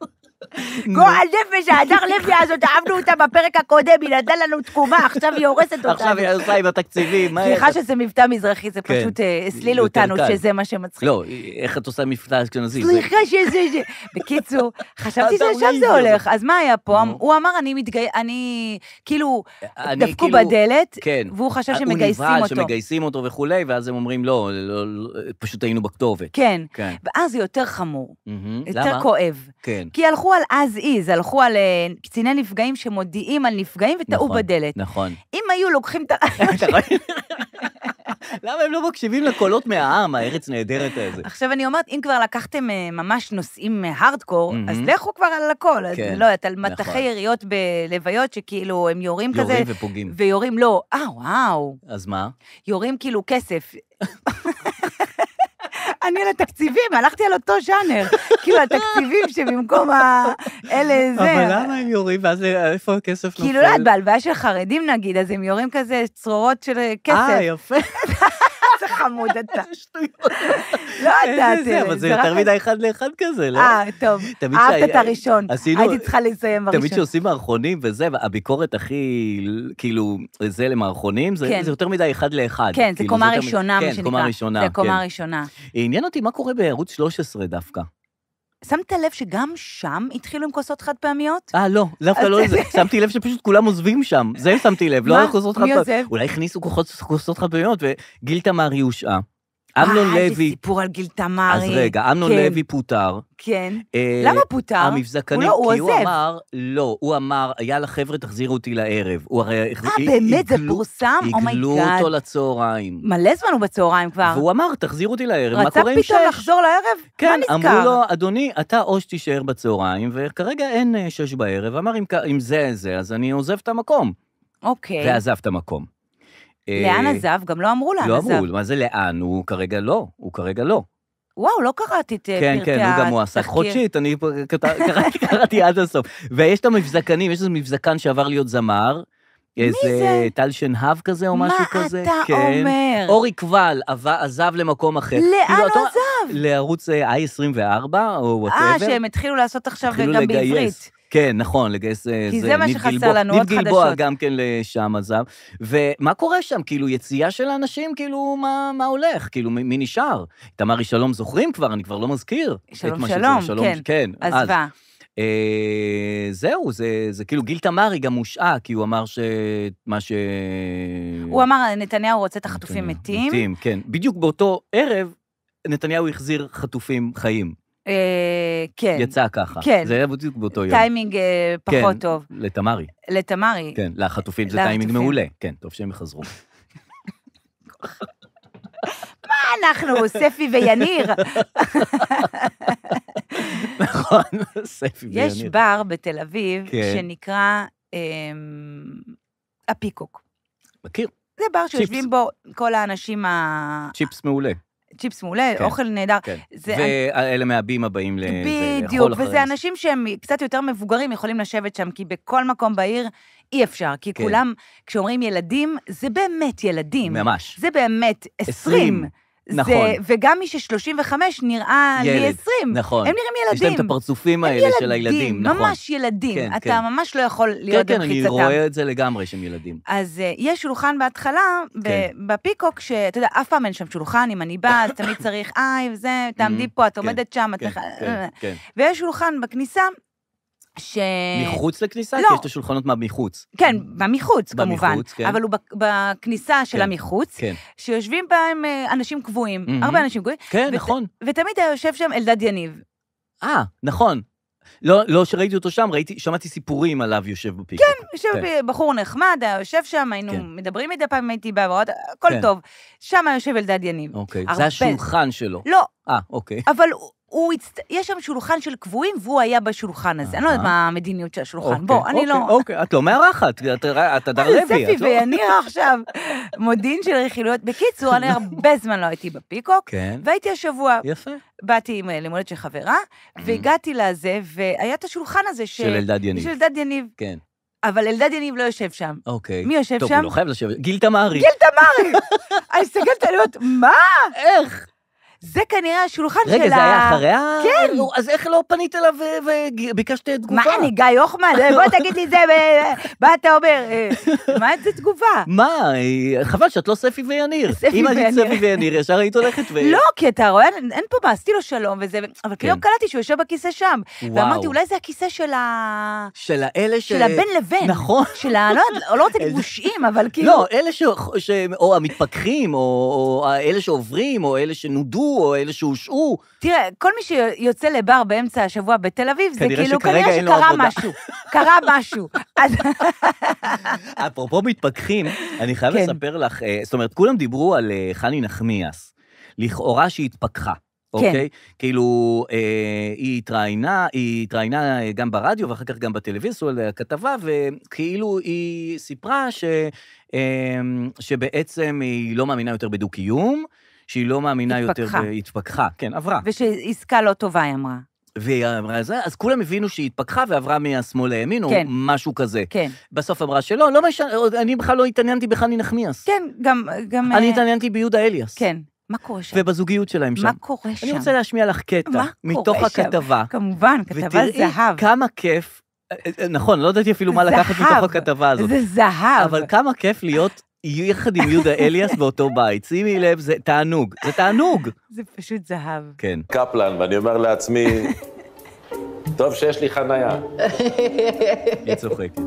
גועל נפש, הדר לוי הזאת, אהבנו אותה בפרק הקודם, היא נתנה לנו תקומה, עכשיו היא הורסת אותנו. עכשיו היא עושה עם התקציבים. סליחה שזה מבטא מזרחי, זה פשוט הסלילו אותנו שזה מה שמצחיק. לא, איך את עושה מבטא אשכנזי? סליחה שזה... בקיצור, חשבתי ששם זה הולך, אז מה היה פה? הוא אמר, אני כאילו, דפקו בדלת, והוא חשב שמגייסים אותו. הוא נברא שמגייסים אותו וכולי, ואז הם אומרים, לא, פשוט היינו בכתובת. כן, ואז זה יותר חמור, יותר כואב. כי הלכו על אז איז, הלכו על קציני נפגעים שמודיעים על נפגעים וטעו בדלת. נכון. אם היו לוקחים את למה הם לא מקשיבים לקולות מהעם, הארץ נהדרת הזה? עכשיו אני אומרת, אם כבר לקחתם ממש נושאים הארדקור, אז לכו כבר על הכל. אז לא יודעת, על מטחי יריות בלוויות שכאילו הם יורים כזה. יורים ופוגעים. ויורים לא. וואו. אז מה? יורים כאילו כסף. אני על התקציבים, הלכתי על אותו ז'אנר, כאילו התקציבים שבמקום אלה זה. אבל למה הם יורים, ואז איפה הכסף נופל? כאילו לא, בהלוויה של חרדים נגיד, אז הם יורים כזה צרורות של כסף. יפה. צריך חמוד אתה. לא יודעת. אבל זה יותר מדי אחד לאחד כזה, לא? טוב. אהבת את הראשון. הייתי צריכה לסיים בראשון. תמיד שעושים מערכונים וזה, הביקורת הכי, כאילו, זה למערכונים, זה יותר מדי אחד לאחד. כן, זה קומה ראשונה, מה שנקרא. כן, קומה ראשונה. זה קומה ראשונה. עניין אותי מה קורה בערוץ 13 דווקא. שמת לב שגם שם התחילו עם כוסות חד פעמיות? לא, דווקא לא לזה. שמתי לב שפשוט כולם עוזבים שם. זה שמתי לב, לא כוסות חד פעמיות. אולי הכניסו כוסות חד פעמיות, וגיל תמרי הושעה. אמנון לוי... איזה סיפור על גיל תמרי. אז רגע, אמנון לוי פוטר. כן. למה פוטר? המבזקנים, כי הוא אמר, לא, הוא אמר, יאללה חבר'ה, תחזירו אותי לערב. באמת, זה פורסם? הגלו אותו לצהריים. מלא זמן הוא בצהריים כבר. והוא אמר, תחזירו אותי לערב, מה קורה עם 6? רצה פתאום לחזור לערב? כן, אמרו לו, אדוני, אתה או שתישאר בצהריים, וכרגע אין 6 בערב. אמר, אם זה, אז אני עוזב את המקום. אוקיי. ועזב את המקום. לאן עזב? גם לא אמרו לאן עזב. לא אמרו, מה זה לאן? הוא כרגע לא. וואו, לא קראתי את פרטי התחקיר. כן, הוא גם מועסק חודשית, אני קראתי עד הסוף. ויש את המבזקנים, יש איזה מבזקן שעבר להיות זמר, איזה טל שנהב כזה או משהו כזה. מה אתה אומר? אורי קבל עזב למקום אחר. לאן הוא עזב? לערוץ i24 או whatever. שהם התחילו לעשות עכשיו גם בעברית. כן, נכון, לגייס... כי זה מה שחסר לנו, עוד חדשות. ניב גלבוע גם כן לשם עזב. ומה קורה שם? כאילו, יציאה של האנשים, כאילו, מה הולך? כאילו, מי נשאר? תמרי שלום זוכרים כבר, אני כבר לא מזכיר. שלום, כן. עזבה. זהו, זה כאילו גיל תמרי גם מושעה, כי הוא אמר שמה ש... הוא אמר, נתניהו רוצה את החטופים מתים. מתים, כן. בדיוק באותו ערב, נתניהו החזיר חטופים חיים. כן. יצא ככה. כן. זה היה בדיוק באותו יום. טיימינג פחות טוב. לתמרי. לתמרי. כן, לחטופים זה טיימינג מעולה. כן, טוב שהם יחזרו. מה אנחנו, ספי ויניר? נכון, ספי ויניר. יש בר בתל אביב שנקרא הפיקוק. מכיר. זה בר שיושבים בו כל האנשים צ'יפס מעולה. צ'יפס מעולה, אוכל נהדר. ואלה מהבים הבאים בדיוק, וזה אנשים שהם קצת יותר מבוגרים, יכולים לשבת שם, כי בכל מקום בעיר אי אפשר, כי כולם, כשאומרים ילדים, זה באמת ילדים. ממש. זה באמת 20. נכון. וגם מי ש35 נראה לי 20. נכון. הם נראים ילדים. יש להם את הפרצופים האלה של הילדים, נכון. ממש ילדים. אתה ממש לא יכול להיות במחיצתם. כן, אני רואה את זה לגמרי שהם ילדים. אז יש שולחן בהתחלה, בפיקוק, שאתה יודע, אף פעם אין שם שולחן, אם אני באה, אז תמיד צריך, וזה, תעמדי פה, את עומדת שם, ויש שולחן בכניסה, מחוץ לכניסה? כי יש את השולחנות מחוץ. כן, במחוץ כמובן, אבל הוא בכניסה של המחוץ, שיושבים בהם אנשים קבועים, הרבה אנשים קבועים. כן, נכון. ותמיד היה יושב שם אלדד יניב. נכון. לא שראיתי אותו שם, שמעתי סיפורים עליו יושב בפיקוק. כן, יושב בחור נחמד, היה יושב שם, היינו מדברים מדי פעם, הייתי בעברות, הכל טוב. שם יושב אלדד יניב. אוקיי, זה השולחן שלו. לא. אוקיי. אבל יש שם שולחן של קבועים, והוא היה בשולחן הזה. אני לא יודעת מה המדיניות של השולחן. בוא, אני לא... אוקיי, את לא מארחת, את אדר לוי. ספי ויניר עכשיו, מודיעין של רכילויות. בקיצור, אני הרבה זמן לא הייתי בפיקוק, והייתי השבוע. יפה. באתי למולדת של חברה, והגעתי לזה, והיה את השולחן הזה של אלדד יניב. של אלדד יניב. כן. אבל אלדד יניב לא יושב שם. אוקיי. מי יושב שם? טוב, הוא לא חייב לשבת. גיל תמרי. גיל תמרי! אני הסתכלת עליו, מה? איך? זה כנראה השולחן שלה... רגע, זה היה אחריה? כן. אז איך לא פנית אליו וביקשת תגובה? מה, אני גיא יוחמן? בוא תגיד לי זה, מה אתה אומר? מה זה תגובה? מה? חבל שאת לא ספי ויניר. אם היית ספי ויניר, ישר היית הולכת ו... לא, כי אתה רואה, אין פה מה, עשיתי לו שלום וזה, אבל פתאום קלטתי שהוא יושב בכיסא שם. ואמרתי, אולי זה הכיסא של ה... של האלה של הבן לבן. נכון. של ה... לא רוצה גבושים, אבל כאילו... לא, אלה או המתפקחים, או אלה שעוברים, או אלה שנודו, או אלה שהושעו. תראה, כל מי שיוצא לבר באמצע השבוע בתל אביב, זה כאילו כנראה שקרה משהו. קרה משהו. אפרופו מתפקחים, אני חייב לספר לך, זאת אומרת, כולם דיברו על חני נחמיאס, לכאורה שהיא התפקחה. אוקיי? כאילו, היא התראיינה גם ברדיו, ואחר כך גם בטלוויזיה, על הכתבה, וכאילו היא סיפרה שבעצם היא לא מאמינה יותר בדו-קיום, שהיא לא מאמינה יותר... התפקחה. כן, עברה. ושעסקה לא טובה, היא אמרה. והיא אמרה זה, אז כולם הבינו שהיא התפקחה ועברה מהשמאל לימין, או משהו כזה. כן. בסוף אמרה שלא, אני בכלל לא התעניינתי בחני נחמיאס. כן, גם... אני התעניינתי ביהודה אליאס. כן. מה קורה שם? ובזוגיות שלהם שם. מה קורה שם? אני רוצה להשמיע לך קטע, מתוך הכתבה. כמובן, כתבה זהב. ותראי כמה כיף, נכון, לא ידעתי אפילו מה לקחת מתוך הכתבה הזאת. זה זהב. אבל כמה כיף להיות יחד עם יהודה אליאס באותו בית. שימי לב, זה תענוג. זה תענוג. זה פשוט זהב. כן. קפלן, ואני אומר לעצמי, טוב שיש לי חנייה. היא צוחקת.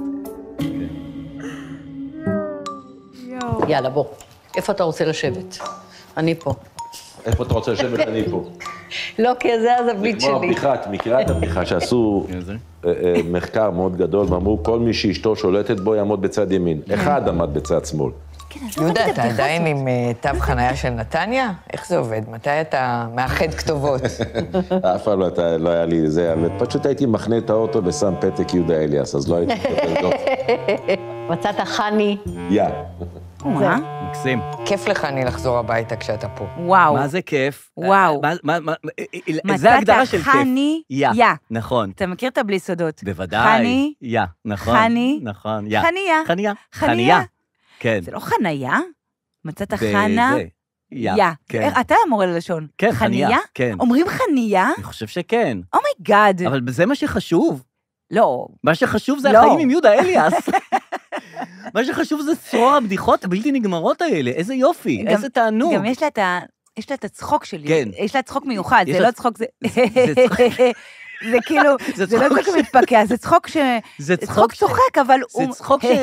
יאללה, בוא. איפה אתה רוצה לשבת? אני פה. איפה אתה רוצה לשבת? אני פה. לא, כי זה הזווית כמו שלי. הבדיחה, את מכירה את הבדיחה שעשו מחקר מאוד גדול, ואמרו, כל מי שאשתו שולטת בו יעמוד בצד ימין. אחד עמד בצד שמאל. יהודה, אתה עדיין עם תו חנייה של נתניה? איך זה עובד? מתי אתה מאחד כתובות? אף פעם לא היה לי זה, פשוט הייתי מחנה את האוטו ושם פתק יהודה אליאס, אז לא הייתי מקבל דוח. מצאת חני. מה? מקסים. כיף לך אני לחזור הביתה כשאתה פה. וואו. מה זה כיף? וואו. זה ההגדרה של כיף. מצאת חני, יא. נכון. אתה מכיר את הבלי סודות? בוודאי. חני. יא, נכון. חני. נכון, יא. חניה. חניה. חניה. כן. זה לא חניה? מצאת חנה? בזה. יא. כן. אתה המורה ללשון. כן, חניה. חניה? כן. אומרים חניה? אני חושב שכן. אומייגאד. אבל זה מה שחשוב. לא. מה שחשוב זה לא. החיים עם יהודה אליאס. מה שחשוב זה צרור הבדיחות הבלתי נגמרות האלה. איזה יופי, איזה תענוג. גם יש לה את הצחוק שלי. כן. יש לה צחוק מיוחד, זה לא צחוק, זה כאילו, זה זה לא צחוק מתפקע, זה צחוק ש... זה צחוק צוחק, אבל הוא... זה צחוק ש...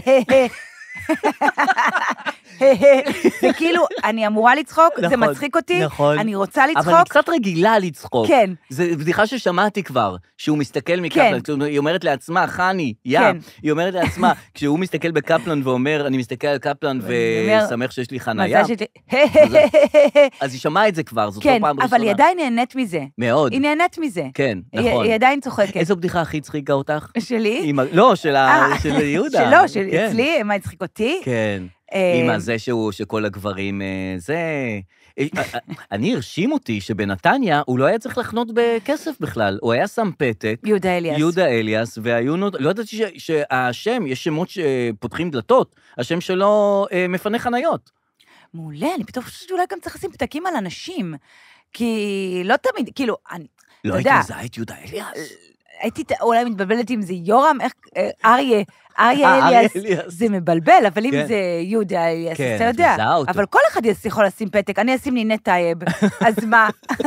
זה כאילו, אני אמורה לצחוק, זה נכון, מצחיק אותי, נכון. אני רוצה לצחוק. אבל אני קצת רגילה לצחוק. כן. זו בדיחה ששמעתי כבר, שהוא מסתכל מקפלן, היא אומרת לעצמה, חני, יא, היא אומרת לעצמה, כשהוא מסתכל בקפלן ואומר, אני מסתכל על קפלן ושמח שיש לי חניה, אז היא שמעה את זה כבר, זאת לא פעם ראשונה. כן, אבל היא עדיין נהנית מזה. מאוד. היא נהנית מזה. כן, נכון. היא עדיין צוחקת. איזה בדיחה הכי הצחיקה אותך? שלי? לא, של יהודה. שלו, אצלי, מה הצחיק אותי? כן. עם הזה שכל הגברים זה... אני הרשים אותי שבנתניה הוא לא היה צריך לחנות בכסף בכלל, הוא היה שם פתק. יהודה אליאס, והיו לא ידעתי שהשם, יש שמות שפותחים דלתות, השם שלו מפנה חניות. מעולה, אני פתאום חושבת שאולי גם צריך לשים פתקים על אנשים, כי לא תמיד, כאילו, לא הייתי מזהה את יהודה אליאס. הייתי אולי מתבלבלת אם זה יורם, איך, אריה אליאס, זה מבלבל, אבל אם זה יהודה אליאס, אתה יודע, אבל כל אחד יכול לשים פתק, אני אשים נינת טייב, אז מה?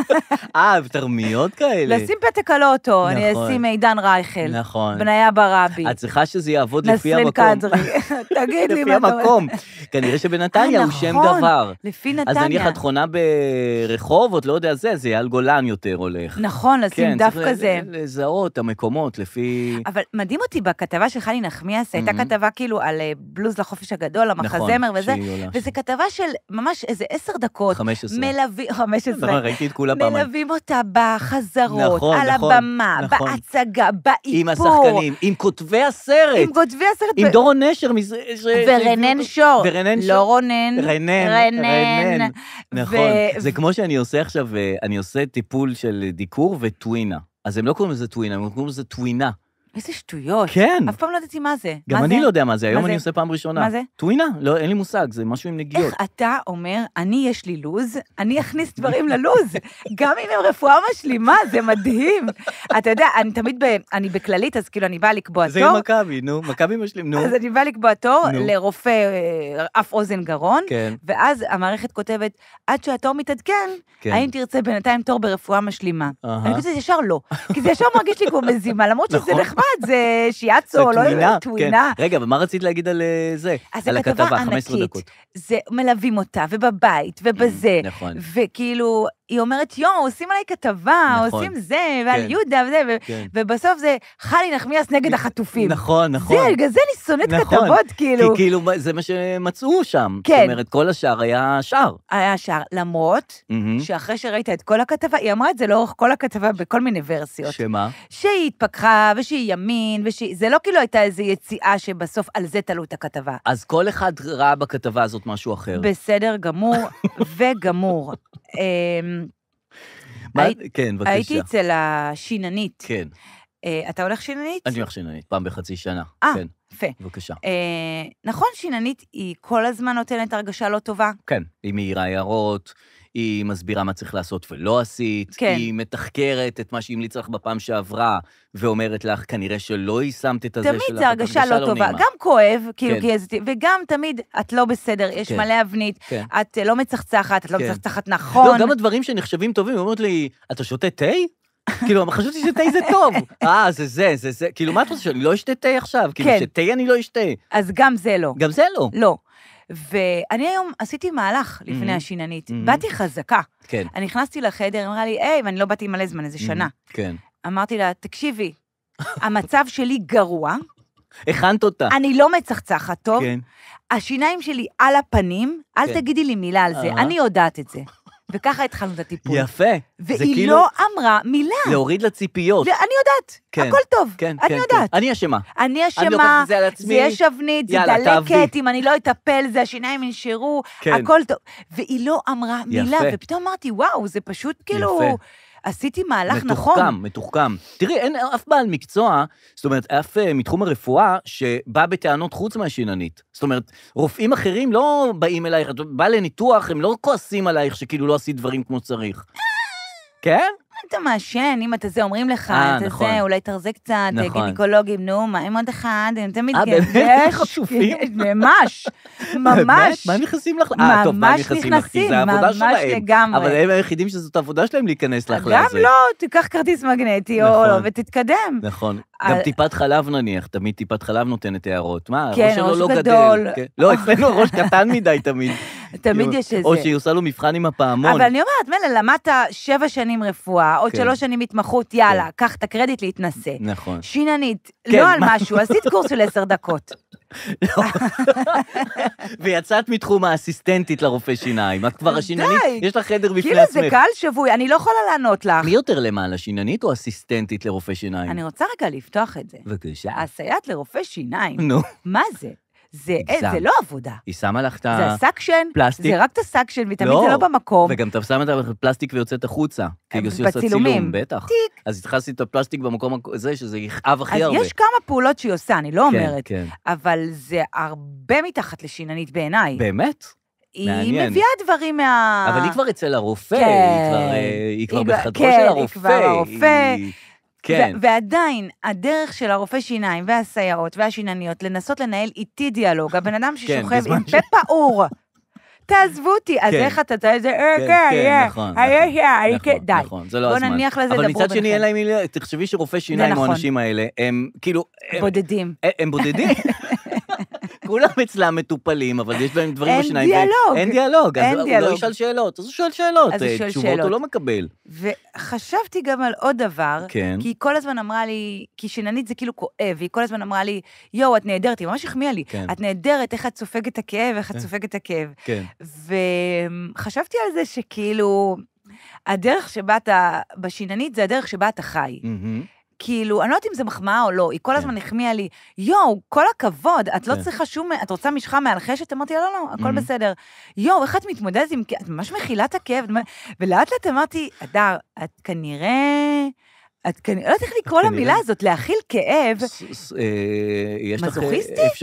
ותרמיות כאלה. לשים פתק על אוטו, אני אשים עידן רייכל, נכון. בניה ברבי. את צריכה שזה יעבוד לפי המקום. נסרין קדרי, תגיד לי לפי המקום. כנראה שבנתניה הוא שם דבר. לפי נתניה. אז אני חתכונה ברחובות, לא יודע זה יעל גולן יותר הולך. נכון, לשים דף כזה. לזהות המקומות לפי... אבל מדהים אותי בכתבה של חני נחמיאס, הייתה כתבה כאילו על בלוז לחופש הגדול, המחזמר וזה, וזה כתבה של ממש איזה 10 דקות. 15. 15. ראיתי את כולה פעמיים. מלווים אותה בחזרות, על הבמה, בהצגה, באיפור. עם השחקנים, עם כותבי הסרט. עם דורון נשר. ורנן שור. לא רונן. רנן. נכון. זה כמו שאני עושה עכשיו, אני עושה טיפול של דיקור וטווינה. אז הם לא קוראים לזה טווינה, הם קוראים לזה טווינה. איזה שטויות. כן. אף פעם לא ידעתי מה זה. גם אני לא יודע מה זה, היום אני עושה פעם ראשונה. מה זה? טווינה? לא, אין לי מושג, זה משהו עם נגיעות. איך אתה אומר, יש לי לוז, אני אכניס דברים ללוז, גם אם הם רפואה משלימה, זה מדהים. אתה יודע, אני בכללית, אז כאילו אני באה לקבוע תור. זה עם מכבי, מכבי משלים, אז אני באה לקבוע תור לרופא אף אוזן גרון, ואז המערכת כותבת, עד שהתור מתעדכן, האם תרצה בינתיים תור ברפואה משלימה? אני חושבת ישר לא, כי זה ישר מרגיש לי כמו מזימה, למרות שזה נחמד, זה שיאצו, לא יודעת, טווינה. רגע, ומה רצית להגיד על זה? על הכתבה, 15 דקות. זה מלווים אותה, ובבית, ובזה, וכאילו, היא אומרת, עושים עליי כתבה, עושים זה, ועל יהודה וזה, ובסוף זה חני נחמיאס נגד החטופים. נכון. זה, בגלל זה אני שונאת כתבות, כאילו. כי כאילו, זה מה שמצאו שם. זאת אומרת, כל השאר היה שער. היה שער, למרות שאחרי שראית את כל הכתבה, היא אמרה את זה לאורך כל הכתבה בכל מיני ורסיות. שמה? שהיא התפכחה, ושהיא ימין, זה לא כאילו הייתה איזו יציאה שבסוף על זה תלו את הכתבה. אז כל אחד ראה בכתבה הזאת משהו אחר. בסדר גמור וגמור. כן, בבקשה. הייתי אצל השיננית. כן. אתה הולך שיננית? אני הולך שיננית, פעם בחצי שנה. כן. יפה. בבקשה. נכון, שיננית היא כל הזמן נותנת הרגשה לא טובה? כן, היא מאירה הערות, היא מסבירה מה צריך לעשות ולא עשית, כן. היא מתחקרת את מה שהמליץ לך בפעם שעברה, ואומרת לך, כנראה שלא יישמת את הזה שלך. תמיד זה הרגשה לא טובה, גם כואב, כאילו, וגם תמיד את לא בסדר, יש מלא אבנית, את לא מצחצחת, את לא מצחצחת נכון. לא, גם הדברים שנחשבים טובים, אומרת לי, אתה שותה תה? כאילו, חשבתי שתה זה טוב. זה. כאילו, מה את רוצה שאני לא אשתה תה עכשיו? כאילו, שתה אני לא אשתה. אז גם זה לא. גם זה לא. לא. ואני היום עשיתי מהלך לפני השיננית, באתי חזקה. כן. אני נכנסתי לחדר, אמרה לי, ואני לא באתי מלא זמן, איזה שנה. כן. אמרתי לה, תקשיבי, המצב שלי גרוע. הכנת אותה. אני לא מצחצחת טוב. כן. השיניים שלי על הפנים, אל תגידי לי מילה על זה, אני יודעת את זה. וככה התחלנו את הטיפול. יפה. והיא לא אמרה מילה. להוריד לציפיות. אני יודעת, הכל טוב, אני יודעת. אני אשמה. אני אשמה, זה יש אבנית, זה דלקת, אם אני לא אטפל, זה השיניים ינשרו, הכל טוב. והיא לא אמרה מילה, ופתאום אמרתי, וואו, זה פשוט כאילו, עשיתי מהלך נכון. מתוחכם. תראי, אין אף בעל מקצוע, זאת אומרת, אף מתחום הרפואה, שבא בטענות חוץ מהשיננית. זאת אומרת, רופאים אחרים לא באים אלייך, בא לניתוח, הם לא כועסים עלייך שכאילו לא עשית דברים כמו צריך. כן? אתה מעשן, אם אתה זה אומרים לך, אתה זה, אולי תרזה קצת, גינקולוגים, נו, מה עם עוד אחד, הם תמיד באמת חשופים? ממש. מה הם נכנסים לך? טוב, מה הם נכנסים לך? כי זה העבודה שלהם. ממש לגמרי. אבל הם היחידים שזאת העבודה שלהם להיכנס לך לזה. גם לא, תיקח כרטיס מגנטי, או לא, ותתקדם. נכון. גם טיפת חלב נניח, תמיד טיפת חלב נותנת הערות. מה, הראש שלו לא גדול. לא, אצלנו ראש קטן מדי תמיד. תמיד יש איזה. או שהיא עושה לו מבחן עם הפעמון. אבל אני אומרת, מלא, למדת 7 שנים רפואה, עוד 3 שנים התמחות, יאללה, קח את הקרדיט להתנסה. נכון. שיננית, לא על משהו, עשית קורס של 10 דקות. ויצאת מתחום האסיסטנטית לרופא שיניים. את כבר השיננית, יש לך חדר בפני כאילו עצמך. זה קהל שבוי, אני לא יכולה לענות לך. מי יותר למעלה, שיננית או אסיסטנטית לרופא שיניים? אני רוצה רגע לפתוח את זה. בבקשה. הסייעת לרופא שיניים. נו. מה זה? זה לא עבודה. היא שמה לך את זה הסקשן, פלסטיק. זה רק את הסקשן, ותמיד זה לא במקום. וגם אתה שמה את הפלסטיק ויוצאת החוצה. בצילומים. בטח. אז התחלתי את הפלסטיק במקום הזה, שזה יכאב הכי הרבה. אז יש כמה פעולות שהיא עושה, אני לא אומרת. אבל זה הרבה מתחת לשיננית בעיניי. באמת? היא מביאה דברים מה... אבל היא כבר אצל הרופא, היא כבר בחדרו של הרופא. היא כבר הרופא. כן. ועדיין, הדרך של הרופא שיניים והסייעות והשינניות לנסות לנהל איתי דיאלוג, הבן אדם ששוכב עם פה פעור, תעזבו אותי, אז איך אתה זה, נכון, די. זה לא הזמן. בוא נניח לזה, אבל מצד שני, אין להם מילה, תחשבי שרופא שיניים או האנשים האלה, הם כאילו... בודדים. הם בודדים. כולם אצלם מטופלים, אבל יש בהם דברים בשיניים. אין דיאלוג. אז הוא לא ישאל שאלות, אז הוא שואל שאלות. תשובות הוא לא מקבל. וחשבתי גם על עוד דבר, כי היא כל הזמן אמרה לי, כי שיננית זה כאילו כואב, היא כל הזמן אמרה לי, יואו, את נהדרת, היא ממש החמיאה לי, את נהדרת, איך את סופגת את הכאב, איך את סופגת את הכאב. וחשבתי על זה שכאילו, הדרך שבה אתה, בשיננית זה הדרך שבה אתה חי. כאילו, אני לא יודעת אם זה מחמאה או לא, היא כל הזמן החמיאה לי, יואו, כל הכבוד, את לא צריכה שום, את רוצה משחה מעלחשת? אמרתי, לא, לא, הכל בסדר. יואו, איך את מתמודדת עם, את ממש מכילה את הכאב, ולאט לאט אמרתי, אדר, את כנראה, לא יודעת איך לקרוא למילה הזאת, להכיל כאב, מזוכיסטית? יש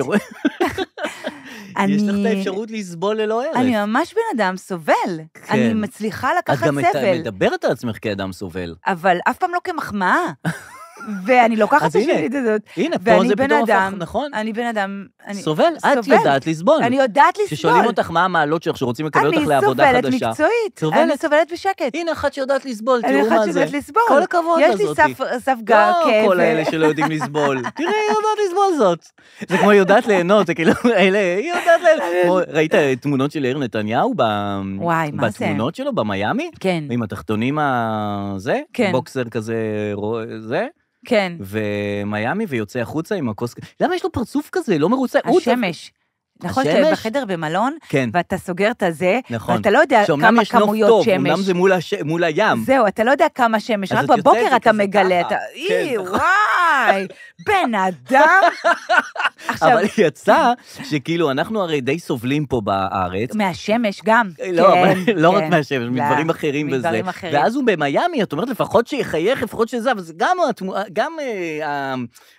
לך את האפשרות לסבול ללא ערך. אני ממש בן אדם סובל, אני מצליחה לקחת סבל. את גם מדברת על עצמך כאדם סובל. אבל אף פעם לא כמחמאה. ואני לוקחת את השינית הזאת. הנה, פה זה פתאום הפך, נכון? אני בן אדם... סובל, את יודעת לסבול. אני יודעת לסבול. ששואלים אותך מה המעלות שלך, שרוצים לקבל אותך לעבודה חדשה. אני סובלת מקצועית. אני סובלת בשקט. הנה, אחת שיודעת לסבול, תראו מה זה. אני אחת שיודעת לסבול. כל הכבוד הזאת. יש לי ספגה, כאב. לא כל האלה שלא יודעים לסבול. תראה, היא יודעת לסבול זאת. זה כמו יודעת ליהנות, זה כאילו, היא יודעת ליהנות. ראית תמונות של יאיר נתניהו בתמונות שלו, במיימי? כן. עם התחתונים הזה? כן. בוקסר כזה, זה? כן. ומיימי, ויוצא החוצה עם הכוס... למה יש לו פרצוף כזה? לא מרוצה. השמש. נכון, שאתה בחדר במלון, כן. ואתה סוגר את הזה, נכון. ואתה לא יודע כמה כמויות שמש. אומנם זה מול הים. זהו, אתה לא יודע כמה שמש, רק בבוקר אתה מגלה, וואי, בן אדם. אבל יצא שכאילו אנחנו הרי די סובלים פה בארץ. מהשמש גם. לא רק מהשמש, מדברים אחרים וזה. ואז הוא במיימי, את אומרת לפחות שיחייך, לפחות שזה, אבל גם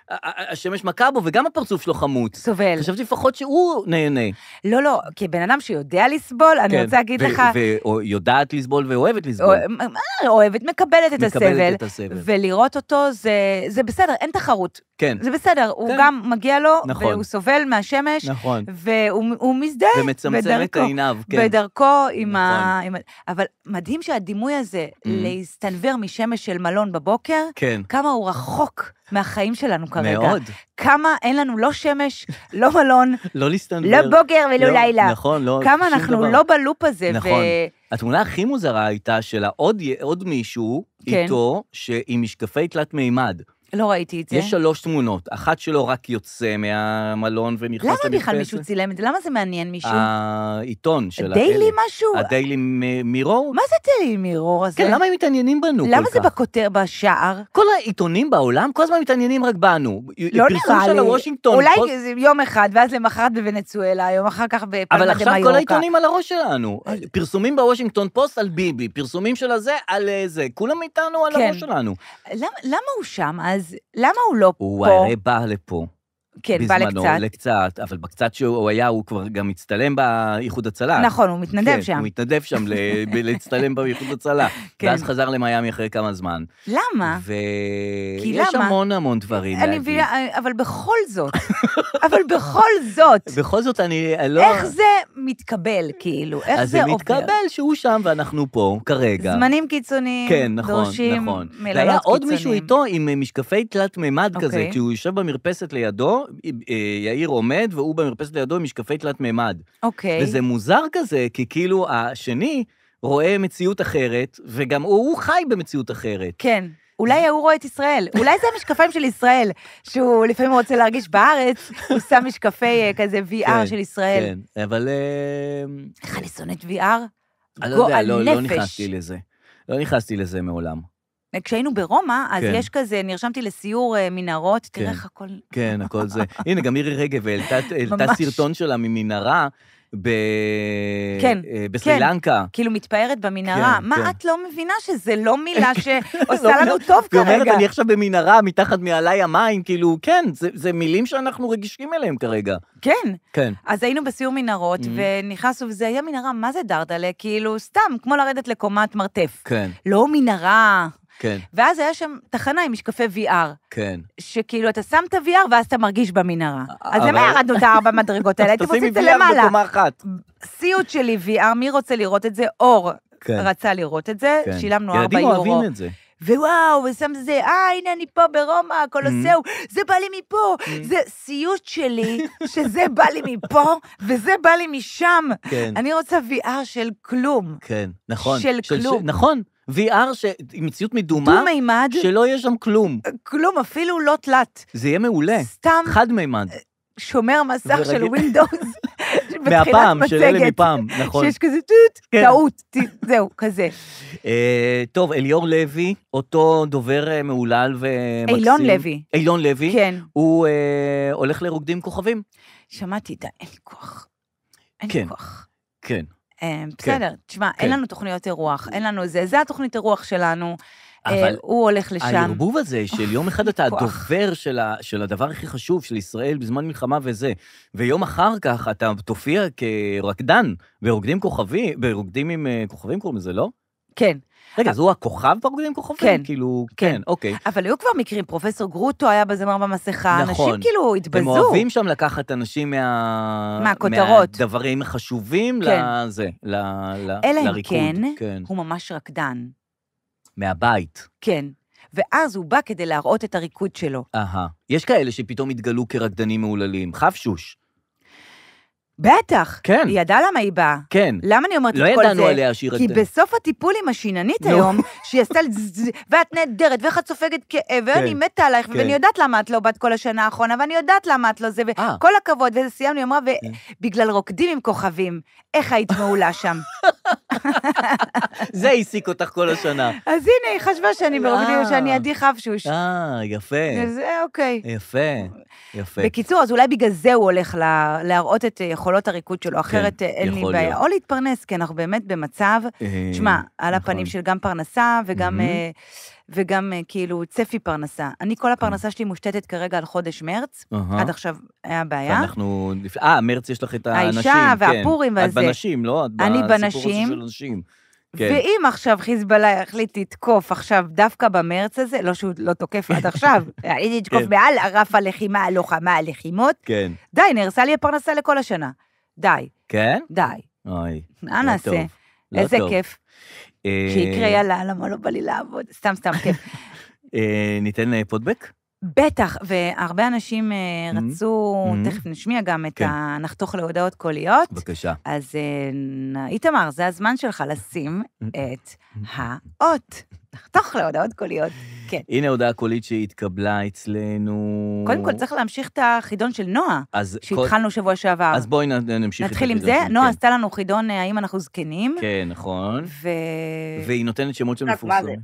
השמש מכה בו, וגם הפרצוף שלו חמוץ. סובל. חשבתי לפחות שהוא נהנה. לא, כבן אדם שיודע לסבול, אני רוצה להגיד לך... ויודעת לסבול ואוהבת לסבול. אוהבת, מקבלת את הסבל. ולראות אותו זה בסדר, אין תחרות. כן. זה בסדר, הוא גם מגיע לו, והוא סובל מהשמש, והוא מזדהה ומצמצם את העיניו, כן. בדרכו עם ה... אבל מדהים שהדימוי הזה, להסתנבר משמש של מלון בבוקר, כמה הוא רחוק מהחיים שלנו כרגע. מאוד. כמה אין לנו לא שמש, לא מלון, לא להסתנבר. לא בוקר ולא לילה. נכון, לא. כמה אנחנו לא בלופ הזה. נכון. התמונה הכי מוזרה הייתה שלה עוד מישהו איתו, עם משקפי תלת מימד. לא ראיתי את זה. יש 3 תמונות, אחת שלו רק יוצא מהמלון ונכנס למרפסת. למה בכלל מישהו צילם את זה? למה זה מעניין מישהו? העיתון של הדיילי משהו? הדיילי מירור? מה זה דיילי מירור הזה? כן, למה הם מתעניינים בנו כל כך? למה זה בכותר, בשער? כל העיתונים בעולם כל הזמן מתעניינים רק בנו. לא נראה לי. הוושינגטון. אולי יום אחד, ואז למחרת בוונצואלה, יום אחר כך בפלמה אבל דה מיורקה. עכשיו כל העיתונים על הראש שלנו. פרסומים בוושינגטון פוסט על ביבי, פרסומים של הזה על זה. כולם איתנו על הראש שלנו. למה הוא שם? אז למה הוא לא פה? הוא הרי בא לפה. כן, בא לקצת, אבל בקצת שהוא היה, הוא כבר גם מצטלם באיחוד הצלה. נכון, הוא מתנדב שם. הוא מתנדב שם להצטלם באיחוד הצלה. ואז חזר למיימי אחרי כמה זמן. למה? ויש המון דברים להגיד. אבל בכל זאת. בכל זאת אני לא... איך זה מתקבל, כאילו? איך זה עובר? אז זה מתקבל שהוא שם ואנחנו פה, כרגע. זמנים קיצוניים, דורשים מלונות קיצוניים. והיה עוד מישהו איתו עם משקפי תלת מימד כזה, כשהוא יושב במרפסת לידו, יאיר עומד, והוא במרפסת לידו עם משקפי תלת מימד. אוקיי. וזה מוזר כזה, כי כאילו השני רואה מציאות אחרת, וגם הוא חי במציאות אחרת. כן. אולי הוא רואה את ישראל. אולי זה המשקפיים של ישראל, שהוא לפעמים רוצה להרגיש בארץ, הוא שם משקפי כזה VR של ישראל. כן, אבל... איך אני שונאת VR? גועל נפש. לא נכנסתי לזה מעולם. כשהיינו ברומא, אז יש כזה, נרשמתי לסיור מנהרות, תראה איך הכל... כן, הכל זה. הנה, גם מירי רגב העלתה סרטון שלה ממנהרה בסרילנקה. כאילו מתפארת במנהרה. מה את לא מבינה שזה לא מילה שעושה לנו טוב כרגע? היא אומרת, אני עכשיו במנהרה, מתחת מעלי המים, כאילו, כן, זה מילים שאנחנו רגישים אליהם כרגע. כן. אז היינו בסיור מנהרות, ונכנסנו, וזה היה מנהרה, מה זה דרדלה? כאילו, סתם, כמו לרדת לקומת מרתף. כן. לא מנהרה. כן. ואז היה שם תחנה עם משקפי VR. כן. שכאילו אתה שם את ה-VR ואז אתה מרגיש במנהרה. אז למה ירדנו את 4 מדרגות האלה? הייתם עושים את זה למעלה. תשימי VR בקומה אחת. סיוט שלי VR, מי רוצה לראות את זה? אור רצה לראות את זה, שילמנו 4 יורו. ילדים אוהבים את זה. ווואו, ושם את זה, הנה אני פה ברומא, קולוסאו, זה בא לי מפה, זה סיוט שלי, שזה בא לי מפה, וזה בא לי משם. אני רוצה VR של כלום. כן, נכון. של כלום. נכון. VR עם מציאות מדומה, שלא יש שם כלום. כלום, אפילו לא תלת. זה יהיה מעולה. סתם. חד מימד. שומר מסך של ווינדוס. מהפעם, של אלה מפעם, נכון. שיש כזה טעות, זהו, כזה. טוב, אליאור לוי, אותו דובר מעולל ומקסים. אילון לוי. כן. הוא הולך לרוקדים כוכבים. שמעתי, אין לי כוח. כן. בסדר, תשמע, אין לנו תוכניות אירוח, אין לנו זה התוכנית אירוח שלנו, הוא הולך לשם. הערבוב הזה של יום אחד אתה הדובר של הדבר הכי חשוב של ישראל בזמן מלחמה וזה, ויום אחר כך אתה תופיע כרקדן, ורוקדים כוכבים, ורוקדים עם כוכבים קוראים לזה, לא? כן. רגע, אז הוא הכוכב ברוקדים כוכבים? כן. כאילו, כן, אוקיי. אבל היו כבר מקרים, פרופסור גרוטו היה בזמר במסכה, אנשים כאילו התבזו. הם אוהבים שם לקחת אנשים מהכותרות. מהדברים החשובים לזה, לריקוד. אלא אם כן, הוא ממש רקדן. מהבית. כן. ואז הוא בא כדי להראות את הריקוד שלו. יש כאלה שפתאום התגלו כרקדנים מעוללים. חפשוש. בטח. כן. היא ידעה למה היא באה. כן. למה אני אומרת את כל זה? לא ידענו עליה שהיא רקדנית. כי בסוף הטיפול עם השיננית היום, שהיא עשתה ואת נהדרת, ואיך את סופגת כאב, ואני מתה עלייך, ואני יודעת למה את לא בת כל השנה האחרונה, ואני יודעת למה את לא זה, וכל הכבוד, וזה סיימנו, היא אמרה, ובגלל רוקדים עם כוכבים, איך היית מעולה שם? זה העסיק אותך כל השנה. אז הנה, היא חשבה שאני ברוקדים, שאני עדי חפשוש. יפה. זה אוקיי. יפה. בקיצור, אז אולי בגלל זה הוא הולך להראות את יכולות הריקוד שלו, אחרת אין לי בעיה. או להתפרנס, כי אנחנו באמת במצב, תשמע, על הפנים של גם פרנסה, וגם וגם כאילו צפי פרנסה. אני כל הפרנסה שלי מושתתת כרגע על חודש מרץ, עד עכשיו היה בעיה. ואנחנו, מרץ יש לך את האנשים. האישה והפורים והזה. את בנשים, לא? אני בנשים. ואם עכשיו חיזבאללה יחליט לתקוף עכשיו דווקא במרץ הזה, לא שהוא לא תוקף עד עכשיו, אני לתקוף מעל רף הלחימה, הלוחמה, הלחימות, די, נהרסה לי הפרנסה לכל השנה. די. כן? די. אוי. מה נעשה? איזה כיף. שיקרה יאללה, למה לא בא לי לעבוד? סתם כיף. ניתן פודבק? בטח, והרבה אנשים רצו, תכף נשמיע גם את הנחתוך להודעות קוליות. בבקשה. אז איתמר, זה הזמן שלך לשים את האות. נחתוך להודעות קוליות. כן. הנה הודעה קולית שהתקבלה אצלנו. קודם כל צריך להמשיך את החידון של נועה, שהתחלנו שבוע שעבר. אז בואי נמשיך. נתחיל עם זה. נועה עשתה לנו חידון האם אנחנו זקנים. כן, נכון. והיא נותנת שמות של מפורסמים.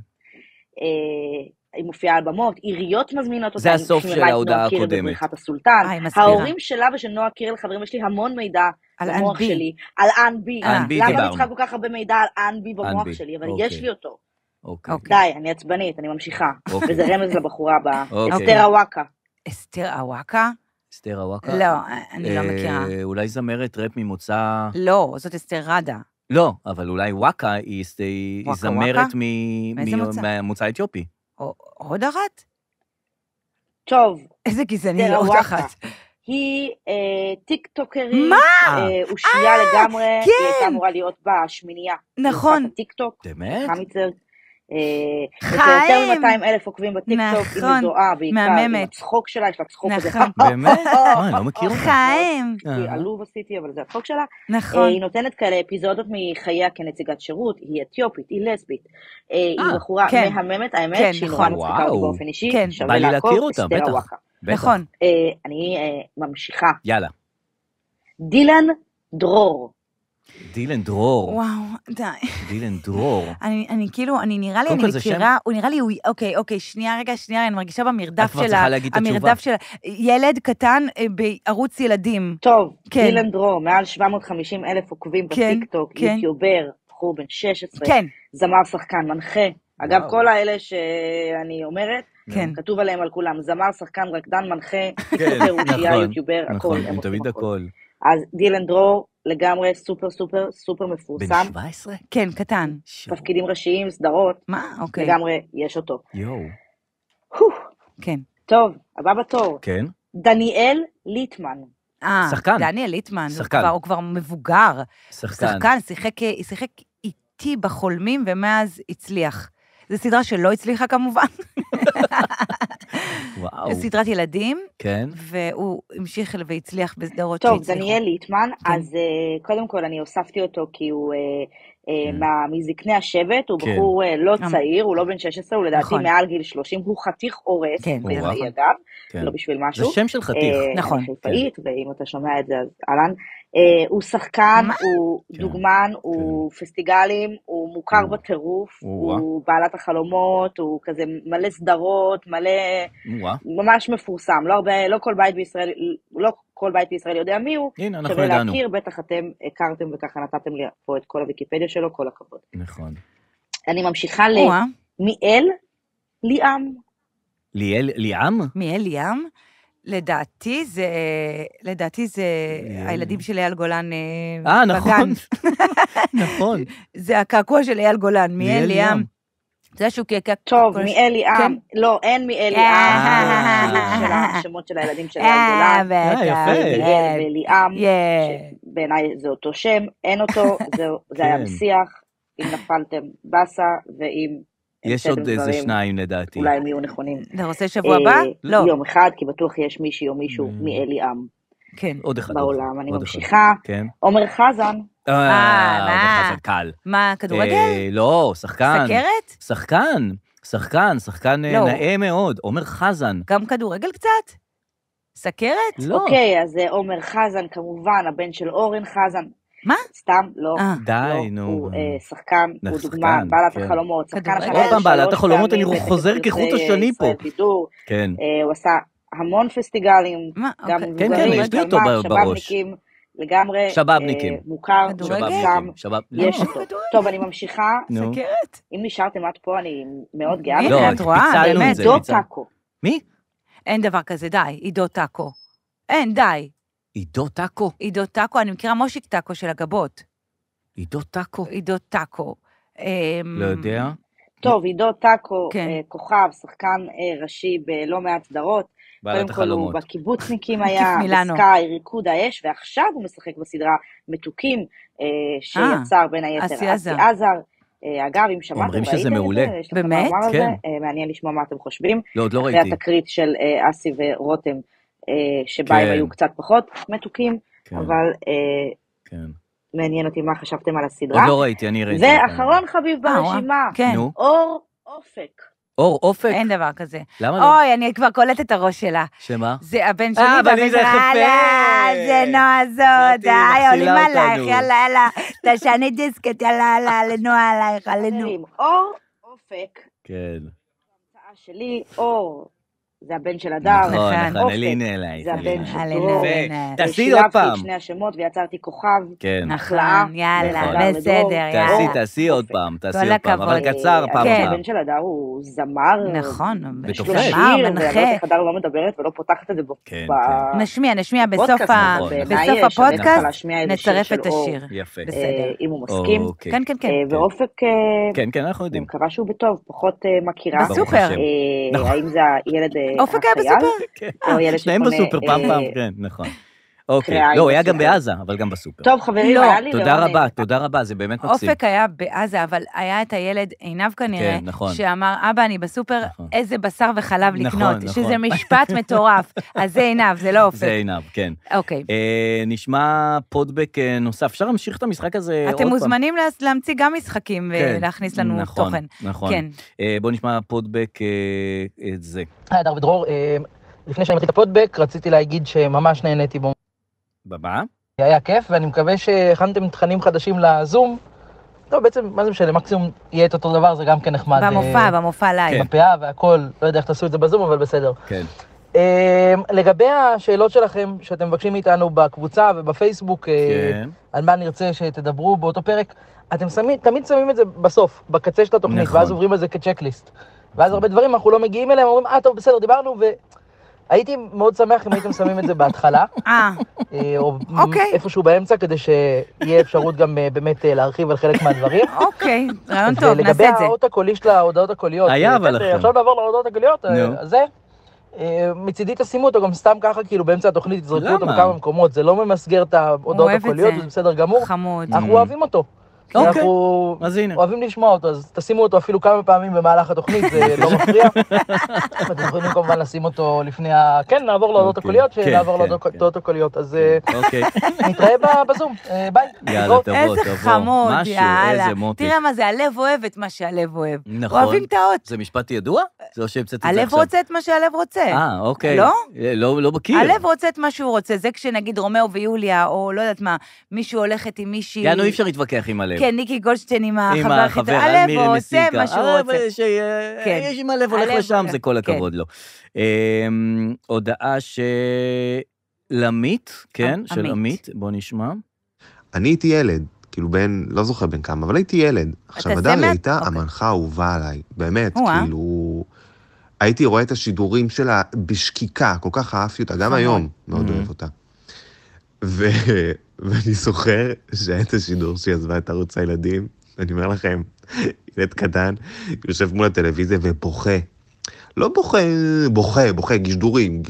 היא מופיעה על במות, עיריות מזמינות אותה. זה הסוף של ההודעה הקודמת. ההורים שלה ושל נועה קירל, חברים, יש לי המון מידע במוח שלי, על אנבי. למה אני צריכה כל כך הרבה מידע על אנבי במוח שלי, אבל יש לי אותו. די, אני עצבנית, אני ממשיכה. וזה רמז לבחורה הבאה. אסתר אוואקה. אסתר אוואקה? אסתר אוואקה? לא, אני לא מכירה. אולי זמרת רפ ממוצא... לא, זאת אסתר רדה. לא, אבל אולי וואקה היא זמרת ממוצא אתיופי. עוד אחת? טוב. איזה גזעני, עוד אחת. היא טיקטוקרית. מה? אושייה לגמרי. היא הייתה אמורה להיות בשמינייה. נכון. טיקטוק. באמת? חמיצר. יש לה יותר מ-200,000 עוקבים בטיקטוק. היא מזוהה, בעיקר עם הצחוק שלה, יש לה צחוק כזה. באמת? אני לא מכיר אותה. חיים. היא עלוב עשיתי, אבל זה הצחוק שלה. נכון. היא נותנת כאלה אפיזודות מחייה כנציגת שירות, היא אתיופית, היא לסבית. היא בחורה מהממת, האמת שהיא נורא מצחיקה אותי באופן אישי. בא לי להכיר אותה, בטח. נכון. אני ממשיכה. יאללה. דילן דרור. דילן דרור. וואו, די. דילן דרור. אני כאילו, אני נראה לי, אני מכירה, הוא נראה לי, אוקיי, שנייה, אני מרגישה במרדף שלה, המרדף שלה, ילד קטן בערוץ ילדים. טוב, דילן דרור, מעל 750,000 עוקבים בטיקטוק, יוטיובר, בחור בן 16, זמר שחקן, מנחה. אגב, כל האלה שאני אומרת, כתוב עליהם על כולם, זמר, שחקן, רקדן, מנחה, טיקטוקר, אושייה, יוטיובר, הכל. נכון, תמיד הכל. אז דילן דרור לגמרי סופר מפורסם. בן 17? כן, קטן. תפקידים ראשיים, סדרות. מה? אוקיי. לגמרי יש אותו. יואו. כן. טוב, הבא בתור. כן. דניאל ליטמן. שחקן. דניאל ליטמן. שחקן. הוא כבר מבוגר. שחקן. שיחק איתי בחולמים ומאז הצליח. זו סדרה שלא הצליחה כמובן. וואו. סדרת ילדים. כן. והוא המשיך והצליח בסדרות שהצליחו. טוב, דניאל ליטמן, אז קודם כל אני הוספתי אותו כי הוא מזקני השבט, הוא בחור לא צעיר, הוא לא בן 16, הוא לדעתי מעל גיל 30, הוא חתיך אורס, בעיני אגב, לא בשביל משהו. זה שם של חתיך. נכון. אני חיפאית, ואם אתה שומע את זה אז אהלן. הוא שחקן, הוא דוגמן, הוא פסטיגלים, הוא מוכר בטירוף, הוא בעלת החלומות, הוא כזה מלא סדרות, מלא, ממש מפורסם, לא כל בית בישראל יודע מי הוא, שווה להכיר, בטח אתם הכרתם וככה נתתם לי פה את כל הוויקיפדיה שלו, כל הכבוד. נכון. אני ממשיכה למיאל ליאם. ליאם? מיאל ליאם? לדעתי זה הילדים של אייל גולן בגן. נכון. זה הקעקוע של אייל גולן, מיאל ליאם. זה שהוא קעקע... טוב, מיאל ליאם. לא, אין מיאל ליאם. השמות של הילדים של אייל גולן. יפה. וליאם, שבעיניי זה אותו שם, אין אותו, זה היה בשיח, אם נפלתם בסה, ואם... יש עוד איזה שניים לדעתי. אולי הם יהיו נכונים. אתה רוצה שבוע הבא? לא. יום אחד, כי בטוח יש מישהי או מישהו מאליאם. כן. עוד אחד. בעולם, אני ממשיכה. כן. עומר חזן. עומר חזן קל. מה, כדורגל? לא, שחקן. סכרת? שחקן נאה מאוד. עומר חזן. גם כדורגל קצת? סכרת? לא. אוקיי, אז עומר חזן, כמובן, הבן של אורן חזן. מה? סתם, לא. די, נו. הוא שחקן, הוא דוגמן, בעלת החלומות. עוד פעם, בעלת החלומות, אני חוזר כחוט השני פה. כן. הוא עשה המון פסטיגלים. מה? גם כן, יש לי אותו בראש. לגמרי מוכר, יש אותו. טוב, אני ממשיכה. סכרת. אם נשארתם עד פה, אני מאוד גאה. הנה, את רואה, באמת. עידו טאקו. מי? אין דבר כזה, די, עידו טאקו. אין, די. עידו טאקו? עידו טאקו, אני מכירה מושיק טאקו של הגבות. עידו טאקו? עידו טאקו. לא יודע. טוב, עידו טאקו, כוכב, שחקן ראשי בלא מעט סדרות. בעלת החלומות. הוא בקיבוצניקים היה, בסקאי, ריקוד האש, ועכשיו הוא משחק בסדרה מתוקים, שיצר בין היתר אסי עזר. אגב, אם שמעתם, אומרים שזה מעולה. באמת? כן. מעניין לשמוע מה אתם חושבים. לא, עוד לא ראיתי. אחרי התקרית של אסי ורותם, שבה הם היו קצת פחות מתוקים, אבל מעניין אותי מה חשבתם על הסדרה. עוד לא ראיתי, אני ראיתי. ואחרון חביב ברשימה, אור אופק. אור אופק? אין דבר כזה. למה לא? אוי, אני כבר קולטת את הראש שלה. שמה? זה הבן שלי והבן שלה. זה נועה זאת, עולים עלייך, יאללה, יאללה. תשני דיסקט, יאללה, יאללה, לנועה עלייך, עלינו. אור אופק. כן. הצעה שלי, אור. זה הבן של הדר. נכון, אלינה אליי. זה הבן של דרור. תעשי עוד פעם. שילבתי את שני השמות ויצרתי כוכב. כן. נכון, יאללה, בסדר, יאללה. תעשי עוד פעם, אבל קצר פעם הבאה. הבן של הדר הוא זמר. נכון, זמר, מנחה. איך הדר לא מדברת ולא פותחת את זה נשמיע בסוף הפודקאסט, נצרף את השיר. יפה. אם הוא מסכים. כן, כן, כן. ואופק, כן, כן, אנחנו יודעים. אני מקווה שהוא בטוב, פחות מכירה. בסופר. האם זה הילד אופק היה בסופר? שניהם בסופר, פעם, כן, נכון. אוקיי, לא, הוא היה גם בעזה, אבל גם בסופר. טוב, חברים, היה לי תודה רבה, זה באמת מקסים. אופק היה בעזה, אבל היה את הילד עינב כנראה, שאמר, אבא, אני בסופר, איזה בשר וחלב לקנות, שזה משפט מטורף. אז זה עינב, זה לא אופק. זה עינב, כן. אוקיי. נשמע פודבק נוסף. אפשר להמשיך את המשחק הזה עוד פעם? אתם מוזמנים להמציא גם משחקים ולהכניס לנו תוכן. נכון. בואו נשמע פודבק את זה. היי, הדר ודרור, לפני שאני מתחיל את הפודבק, רציתי להגיד שממש נהניתי בו. במה? היה כיף, ואני מקווה שהכנתם תכנים חדשים לזום. לא, בעצם, מה זה משנה, מקסימום יהיה את אותו דבר, זה גם כן נחמד. במופע לייב. בפאה והכל, לא יודע איך תעשו את זה בזום, אבל בסדר. כן. לגבי השאלות שלכם, שאתם מבקשים מאיתנו בקבוצה ובפייסבוק, על מה נרצה שתדברו באותו פרק, אתם תמיד שמים את זה בסוף, בקצה של התוכנית, ואז עוברים על זה כצ'קליסט. ואז הרבה דברים אנחנו לא מגיעים אליהם, אומרים, טוב, בסדר, דיברנו, הייתי מאוד שמח אם הייתם שמים את זה בהתחלה, או איפשהו באמצע, כדי שיהיה אפשרות גם באמת להרחיב על חלק מהדברים. אוקיי, רעיון טוב, נעשה את זה. ולגבי האות הקולי של ההודעות הקוליות, היה אבל לכם. עכשיו נעבור להודעות הקוליות, אז זה, מצידי תשימו אותו גם סתם ככה, כאילו באמצע התוכנית, תזרקו אותו בכמה מקומות, זה לא ממסגר את ההודעות הקוליות, זה בסדר גמור. חמוד. אנחנו אוהבים אותו. אנחנו אוהבים לשמוע אותו, אז תשימו אותו אפילו כמה פעמים במהלך התוכנית, זה לא מפריע. אתם יכולים כמובן לשים אותו לפני כן, נעבור להודעות הקוליות, שנעבור להודעות הקוליות, אז נתראה בזום, ביי. יאללה, תבוא. איזה חמוד, יאללה. תראה מה זה, הלב אוהב את מה שהלב אוהב. נכון. אוהבים את האות. זה משפט ידוע? זה או שהמצאתי את זה עכשיו? הלב רוצה את מה שהלב רוצה. אוקיי. לא? לא מכיר. הלב רוצה את מה שהוא רוצה, זה כשנגיד רומאו ויוליה, או לא יודעת מה, מישהו הולכת עם מישהי... יענו, אי אפשר להתווכח עם הלב. כן, ניקי גולדשטיין עם החבר, הלב עושה מה שהוא רוצה. יש עם הלב הולך לשם, זה כל הכבוד לו. הודעה של עמית, כן, של עמית, בוא נשמע. אני הייתי ילד, כאילו בן, לא זוכר בן כמה, אבל הייתי ילד. עכשיו, הדר הייתה המנחה האהובה עליי, באמת, כאילו... הייתי רואה את השידורים שלה בשקיקה, כל כך אהבתי אותה, גם היום מאוד אוהב אותה. ואני זוכר שהיה את השידור שהיא עזבה את ערוץ הילדים, אני אומר לכם, ילד קטן, יושב מול הטלוויזיה ובוכה. לא בוכה, גשדורים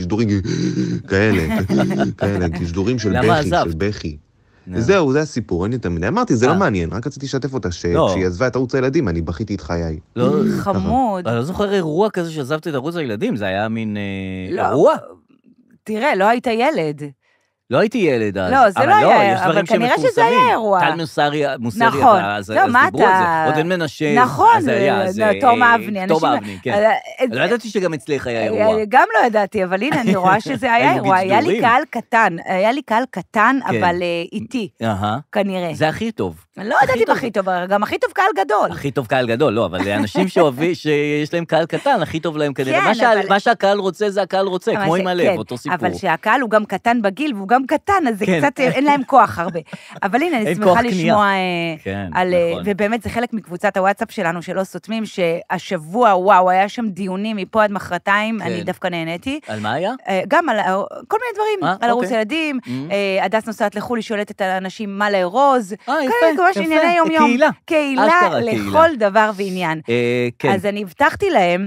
כאלה, גשדורים של בכי. זהו, זה הסיפור, אין לי תמיד. אמרתי, זה לא מעניין, רק רציתי לשתף אותה שכשהיא עזבה את ערוץ הילדים, אני בכיתי את חיי. חמוד. אני לא זוכר אירוע כזה שעזבת את ערוץ הילדים, זה היה מין אירוע? תראה, לא היית ילד. לא הייתי ילד אז. לא, זה לא היה, אבל כנראה שזה היה אירוע. טל מוסרי, נכון. אז דיברו על זה. עודן מנשה. נכון, תום אבני. תום אבני, כן. לא ידעתי שגם אצלך היה אירוע. גם לא ידעתי, אבל הנה, אני רואה שזה היה אירוע. היה לי קהל קטן, אבל איתי, כנראה. זה הכי טוב. לא ידעתי בהכי טוב, גם הכי טוב קהל גדול. הכי טוב קהל גדול, לא, אבל לאנשים שיש להם קהל קטן, הכי טוב להם כנראה. מה שהקהל רוצה, זה הקהל רוצה, כמו עם הלב, אותו סיפור. אבל שהקהל הוא גם קטן בגיל, והוא גם יום קטן, אז זה קצת, אין להם כוח הרבה. אבל הנה, אני שמחה לשמוע על, ובאמת זה חלק מקבוצת הוואטסאפ שלנו, שלא סותמים, שהשבוע, וואו, היה שם דיונים מפה עד מחרתיים, אני דווקא נהניתי. על מה היה? גם על כל מיני דברים, על ערוץ ילדים, הדס נוסעת לחול, היא שואלת את האנשים מה לארוז, יפה, ממש ענייני יום-יום. קהילה לכל דבר ועניין. אז אני הבטחתי להם,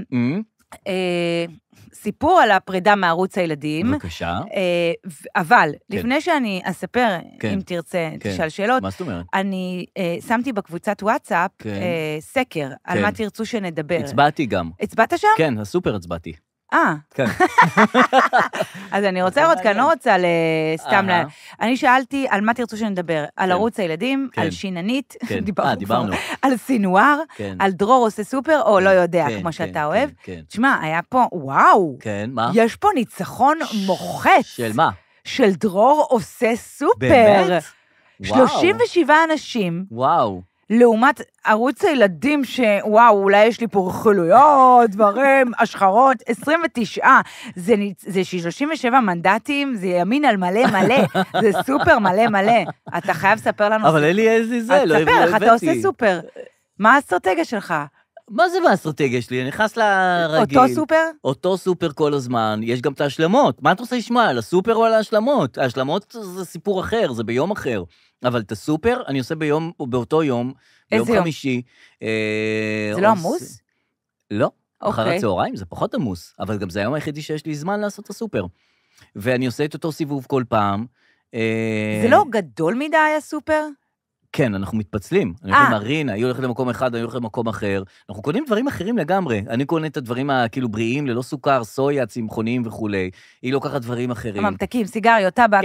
סיפור על הפרידה מערוץ הילדים. בבקשה. אבל, לפני שאני אספר, אם תרצה, תשאל שאלות, מה זאת אומרת? אני שמתי בקבוצת וואטסאפ סקר, על מה תרצו שנדבר. הצבעתי גם. הצבעת שם? כן, הסופר הצבעתי. כן. אז אני רוצה לראות, כי אני לא רוצה סתם אני שאלתי על מה תרצו שנדבר, על ערוץ הילדים, על שיננית, דיברנו, על סינואר, על דרור עושה סופר, או לא יודע, כמו שאתה אוהב. תשמע, היה פה, וואו, יש פה ניצחון מוחץ. של מה? של דרור עושה סופר. באמת? 37 אנשים. וואו. לעומת ערוץ הילדים שוואו, אולי יש לי פה רכילויות, דברים, השחרות, 29, זה 37 מנדטים, זה ימין על מלא מלא, זה סופר מלא מלא. אתה חייב לספר לנו. אבל אין לי איזה זה, לא הבאתי. תספר, אתה עושה סופר. מה האסטרטגיה שלך? מה זה באסטרטגיה שלי? אני נכנס לרגיל. אותו סופר? אותו סופר כל הזמן, יש גם את ההשלמות. מה אתה רוצה לשמוע, על הסופר או על ההשלמות? ההשלמות זה סיפור אחר, זה ביום אחר. אבל את הסופר אני עושה ביום, או באותו יום, ביום חמישי. זה לא עמוס? לא, אחר הצהריים, זה פחות עמוס, אבל גם זה היום היחידי שיש לי זמן לעשות את הסופר. ואני עושה את אותו סיבוב כל פעם. זה לא גדול מדי הסופר? כן, אנחנו מתפצלים. אני הולך למרינה, היא הולכת למקום אחד, אני הולך למקום אחר. אנחנו קונים דברים אחרים לגמרי. אני קונה את הדברים הכאילו בריאים, ללא סוכר, סויה, צמחוניים וכו'. היא לוקחת דברים אחרים. ממתקים, סיגריות, טבק.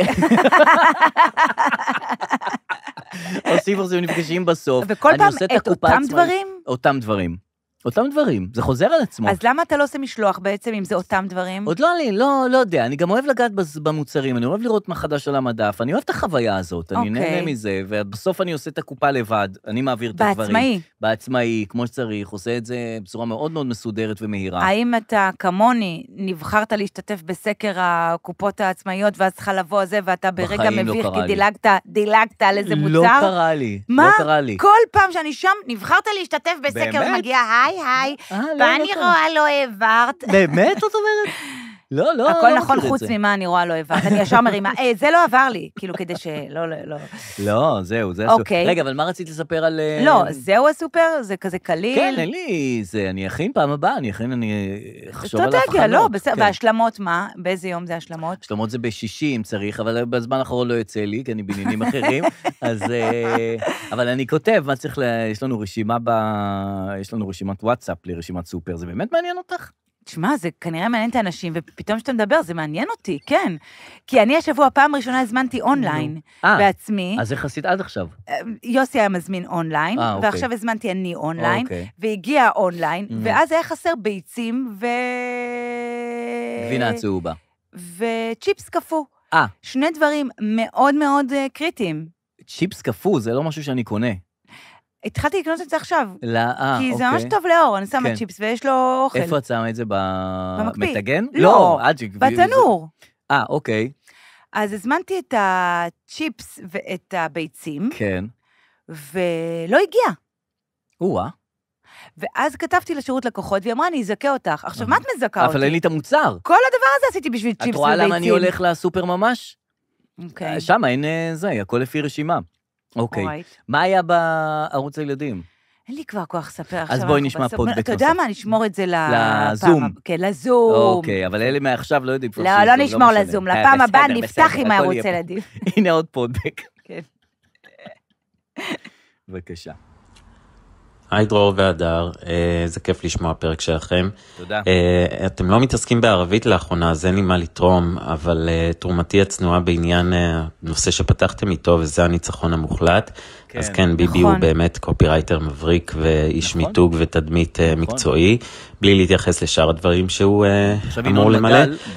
עושים עושים נפגשים בסוף. וכל פעם את אותם דברים? אותם דברים. אותם דברים, זה חוזר על עצמו. אז למה אתה לא עושה משלוח בעצם, אם זה אותם דברים? עוד לא יודע, אני גם אוהב לגעת במוצרים, אני אוהב לראות מה חדש על המדף, אני אוהב את החוויה הזאת, אני נהנה מזה, ובסוף אני עושה את הקופה לבד, אני מעביר את הדברים. בעצמאי? בעצמאי, כמו שצריך, עושה את זה בצורה מאוד מאוד מסודרת ומהירה. האם אתה כמוני נבחרת להשתתף בסקר הקופות העצמאיות, ואז צריכה לבוא זה, ואתה ברגע מביך, כי דילגת על איזה מוצר? לא קרה לי, לא קרה לי. כל פעם שאני שם, נבחרת להשתתף בסקר, מגיעה היי, ואני רואה לא העברת. באמת, את אומרת? לא. הכל נכון חוץ ממה אני רואה לא העברת. אני ישר מרימה, זה לא עבר לי, כאילו כדי לא. לא, זהו, זה הסופר. רגע, אבל מה רצית לספר על... לא, זהו הסופר, זה כזה קליל. כן, אין לי זה, אני אכין פעם הבאה, אני אחשוב על ההבחנות. לא, והשלמות מה? באיזה יום זה השלמות? השלמות זה בשישי אם צריך, אבל בזמן האחרון לא יוצא לי, כי אני בעניינים אחרים, אז... אבל אני כותב, מה צריך יש לנו רשימת וואטסאפ לרשימת סופר, זה באמת מעניין אותך? תשמע, זה כנראה מעניין את האנשים, ופתאום שאתה מדבר, זה מעניין אותי, כן. כי אני השבוע פעם ראשונה הזמנתי אונליין בעצמי. אז איך עשית עד עכשיו? יוסי היה מזמין אונליין, ועכשיו הזמנתי אני אונליין, והגיע אונליין, ואז היה חסר ביצים גבינה צהובה. וצ'יפס קפוא. שני דברים מאוד מאוד קריטיים. צ'יפס קפוא, זה לא משהו שאני קונה. התחלתי לקנות את זה עכשיו, כי זה ממש טוב לאור, אני שמה צ'יפס ויש לו אוכל. איפה את שמה את זה? במטגן? לא, בתנור. אוקיי. אז הזמנתי את הצ'יפס ואת הביצים, כן. ולא הגיע. וואה. ואז כתבתי לשירות לקוחות, והיא אמרה, אני אזכה אותך. עכשיו, מה את מזכה אותי? אבל אין לי את המוצר. כל הדבר הזה עשיתי בשביל צ'יפס וביצים. את רואה למה אני הולך לסופר ממש? אוקיי. שם אין זה, הכל לפי רשימה. אוקיי. מה היה בערוץ הילדים? אין לי כבר כוח לספר עכשיו. אז בואי נשמע פודבק נוסף. אתה יודע מה, נשמור את זה לזום. כן, לזום. אוקיי, אבל אלה מעכשיו לא יודעים. לא נשמור לזום, לפעם הבאה נפתח עם הערוץ ילדים. הנה עוד פודבק. כן. בבקשה. היי דרור והדר, זה כיף לשמוע פרק שלכם. תודה. אתם לא מתעסקים בערבית לאחרונה, אז אין לי מה לתרום, אבל תרומתי הצנועה בעניין נושא שפתחתם איתו, וזה הניצחון המוחלט. כן. אז כן, ביבי הוא באמת קופירייטר מבריק, ואיש מיתוג ותדמית מקצועי, בלי להתייחס לשאר הדברים שהוא אמור למלא.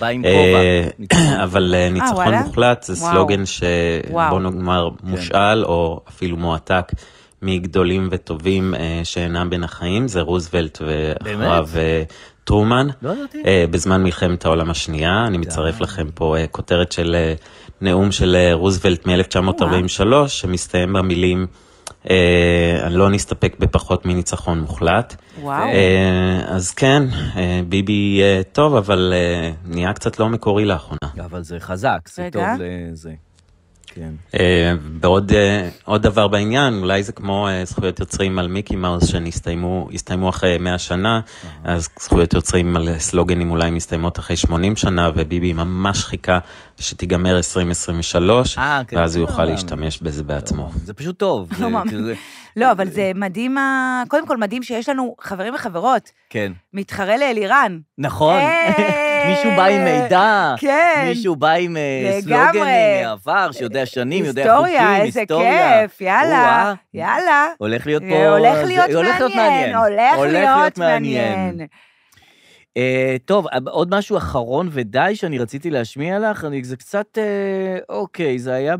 אבל ניצחון מוחלט זה סלוגן שבוא נאמר מושאל, או אפילו מועתק, מגדולים וטובים שאינם בין החיים, זה רוזוולט ואחריו טרומן. בזמן מלחמת העולם השנייה, אני מצרף לכם פה כותרת של נאום של רוזוולט מ-1943, שמסתיים במילים, אני לא נסתפק בפחות מניצחון מוחלט. וואו. אז כן, ביבי טוב, אבל נהיה קצת לא מקורי לאחרונה. אבל זה חזק, זה טוב לזה. כן. עוד דבר בעניין, אולי זה כמו זכויות יוצרים על מיקי מאוס שהסתיימו אחרי 100 שנה, אז זכויות יוצרים על סלוגנים אולי מסתיימות אחרי 80 שנה, וביבי ממש חיכה שתיגמר 2023, ואז הוא יוכל להשתמש בזה בעצמו. זה פשוט טוב. לא, אבל זה מדהים, קודם כל מדהים שיש לנו חברים וחברות. כן. מתחרה לאלירן. נכון. מישהו בא עם מידע. כן. מישהו בא עם סלוגן מעבר, שיודע שנים, יודע חוקים, היסטוריה. איזה כיף, יאללה, יאללה. הולך להיות מעניין. הולך להיות מעניין. טוב, עוד משהו אחרון ודי שאני רציתי להשמיע לך, זה קצת, אוקיי, זה היה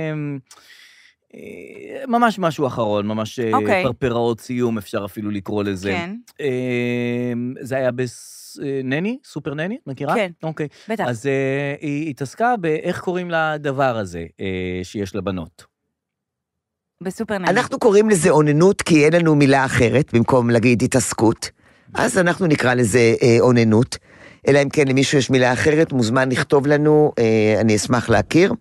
ממש משהו אחרון, ממש פרפראות סיום, אפשר אפילו לקרוא לזה. כן. זה היה נני, סופר נני, מכירה? כן, אוקיי. בטח. אז היא התעסקה באיך קוראים לדבר הזה שיש לבנות. בסופר נני. אנחנו קוראים לזה אוננות, כי אין לנו מילה אחרת, במקום להגיד התעסקות. אז אנחנו נקרא לזה אוננות, אלא אם כן למישהו יש מילה אחרת, מוזמן לכתוב לנו, אני אשמח להכיר.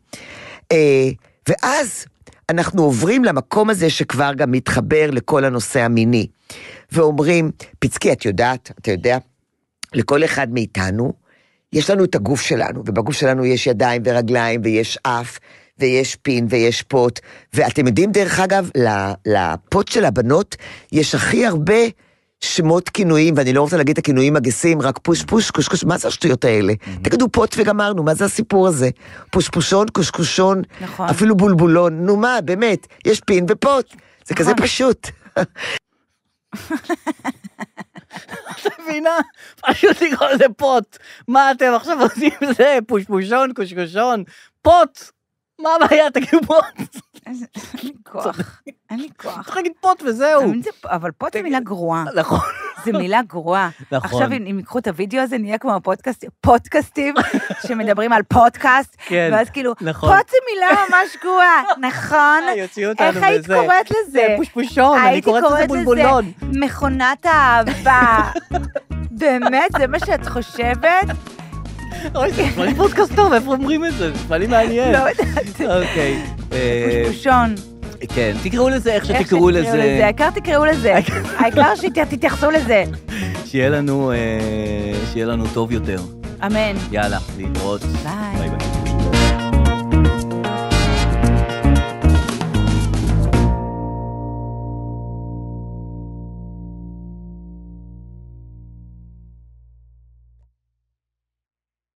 ואז אנחנו עוברים למקום הזה שכבר גם מתחבר לכל הנושא המיני, ואומרים, פצקי, את יודעת, אתה יודע, לכל אחד מאיתנו, יש לנו את הגוף שלנו, ובגוף שלנו יש ידיים ורגליים, ויש אף, ויש פין, ויש פוט, ואתם יודעים דרך אגב, לפוט של הבנות, יש הכי הרבה שמות כינויים, ואני לא רוצה להגיד את הכינויים הגסים, רק פוש פוש, קושקוש, מה זה השטויות האלה? תגידו פוט וגמרנו, מה זה הסיפור הזה? פושפושון, קושקושון, אפילו בולבולון, נו מה, באמת, יש פין ופוט, זה כזה פשוט. אתה מבינה? פשוט לקרוא לזה פוט. מה אתם עכשיו עושים זה? פושפושון, קושקושון, פוט. מה הבעיה? תגידו פוט. אין לי כוח. אין לי כוח. צריך להגיד פוט וזהו. אבל פוט זה מילה גרועה. נכון. זה מילה גרועה. עכשיו אם ייקחו את הוידאו הזה, נהיה כמו פודקאסטים, שמדברים על פודקאסט, ואז כאילו, פוט זה מילה ממש גרועה. נכון? איך היית קוראת לזה? זה פושפושון, אני קוראת לזה בולבולון. מכונת האהבה. באמת, זה מה שאת חושבת? אוי, זה נשמע לי פודקאסט טוב, איפה אומרים את זה? זה נשמע לי מעניין. לא יודעת. אוקיי. פושפושון. כן, תקראו לזה איך שתקראו לזה. העיקר תקראו לזה. העיקר שתתייחסו לזה. שיהיה לנו טוב יותר. אמן. יאללה, להתראות. ביי. ביי.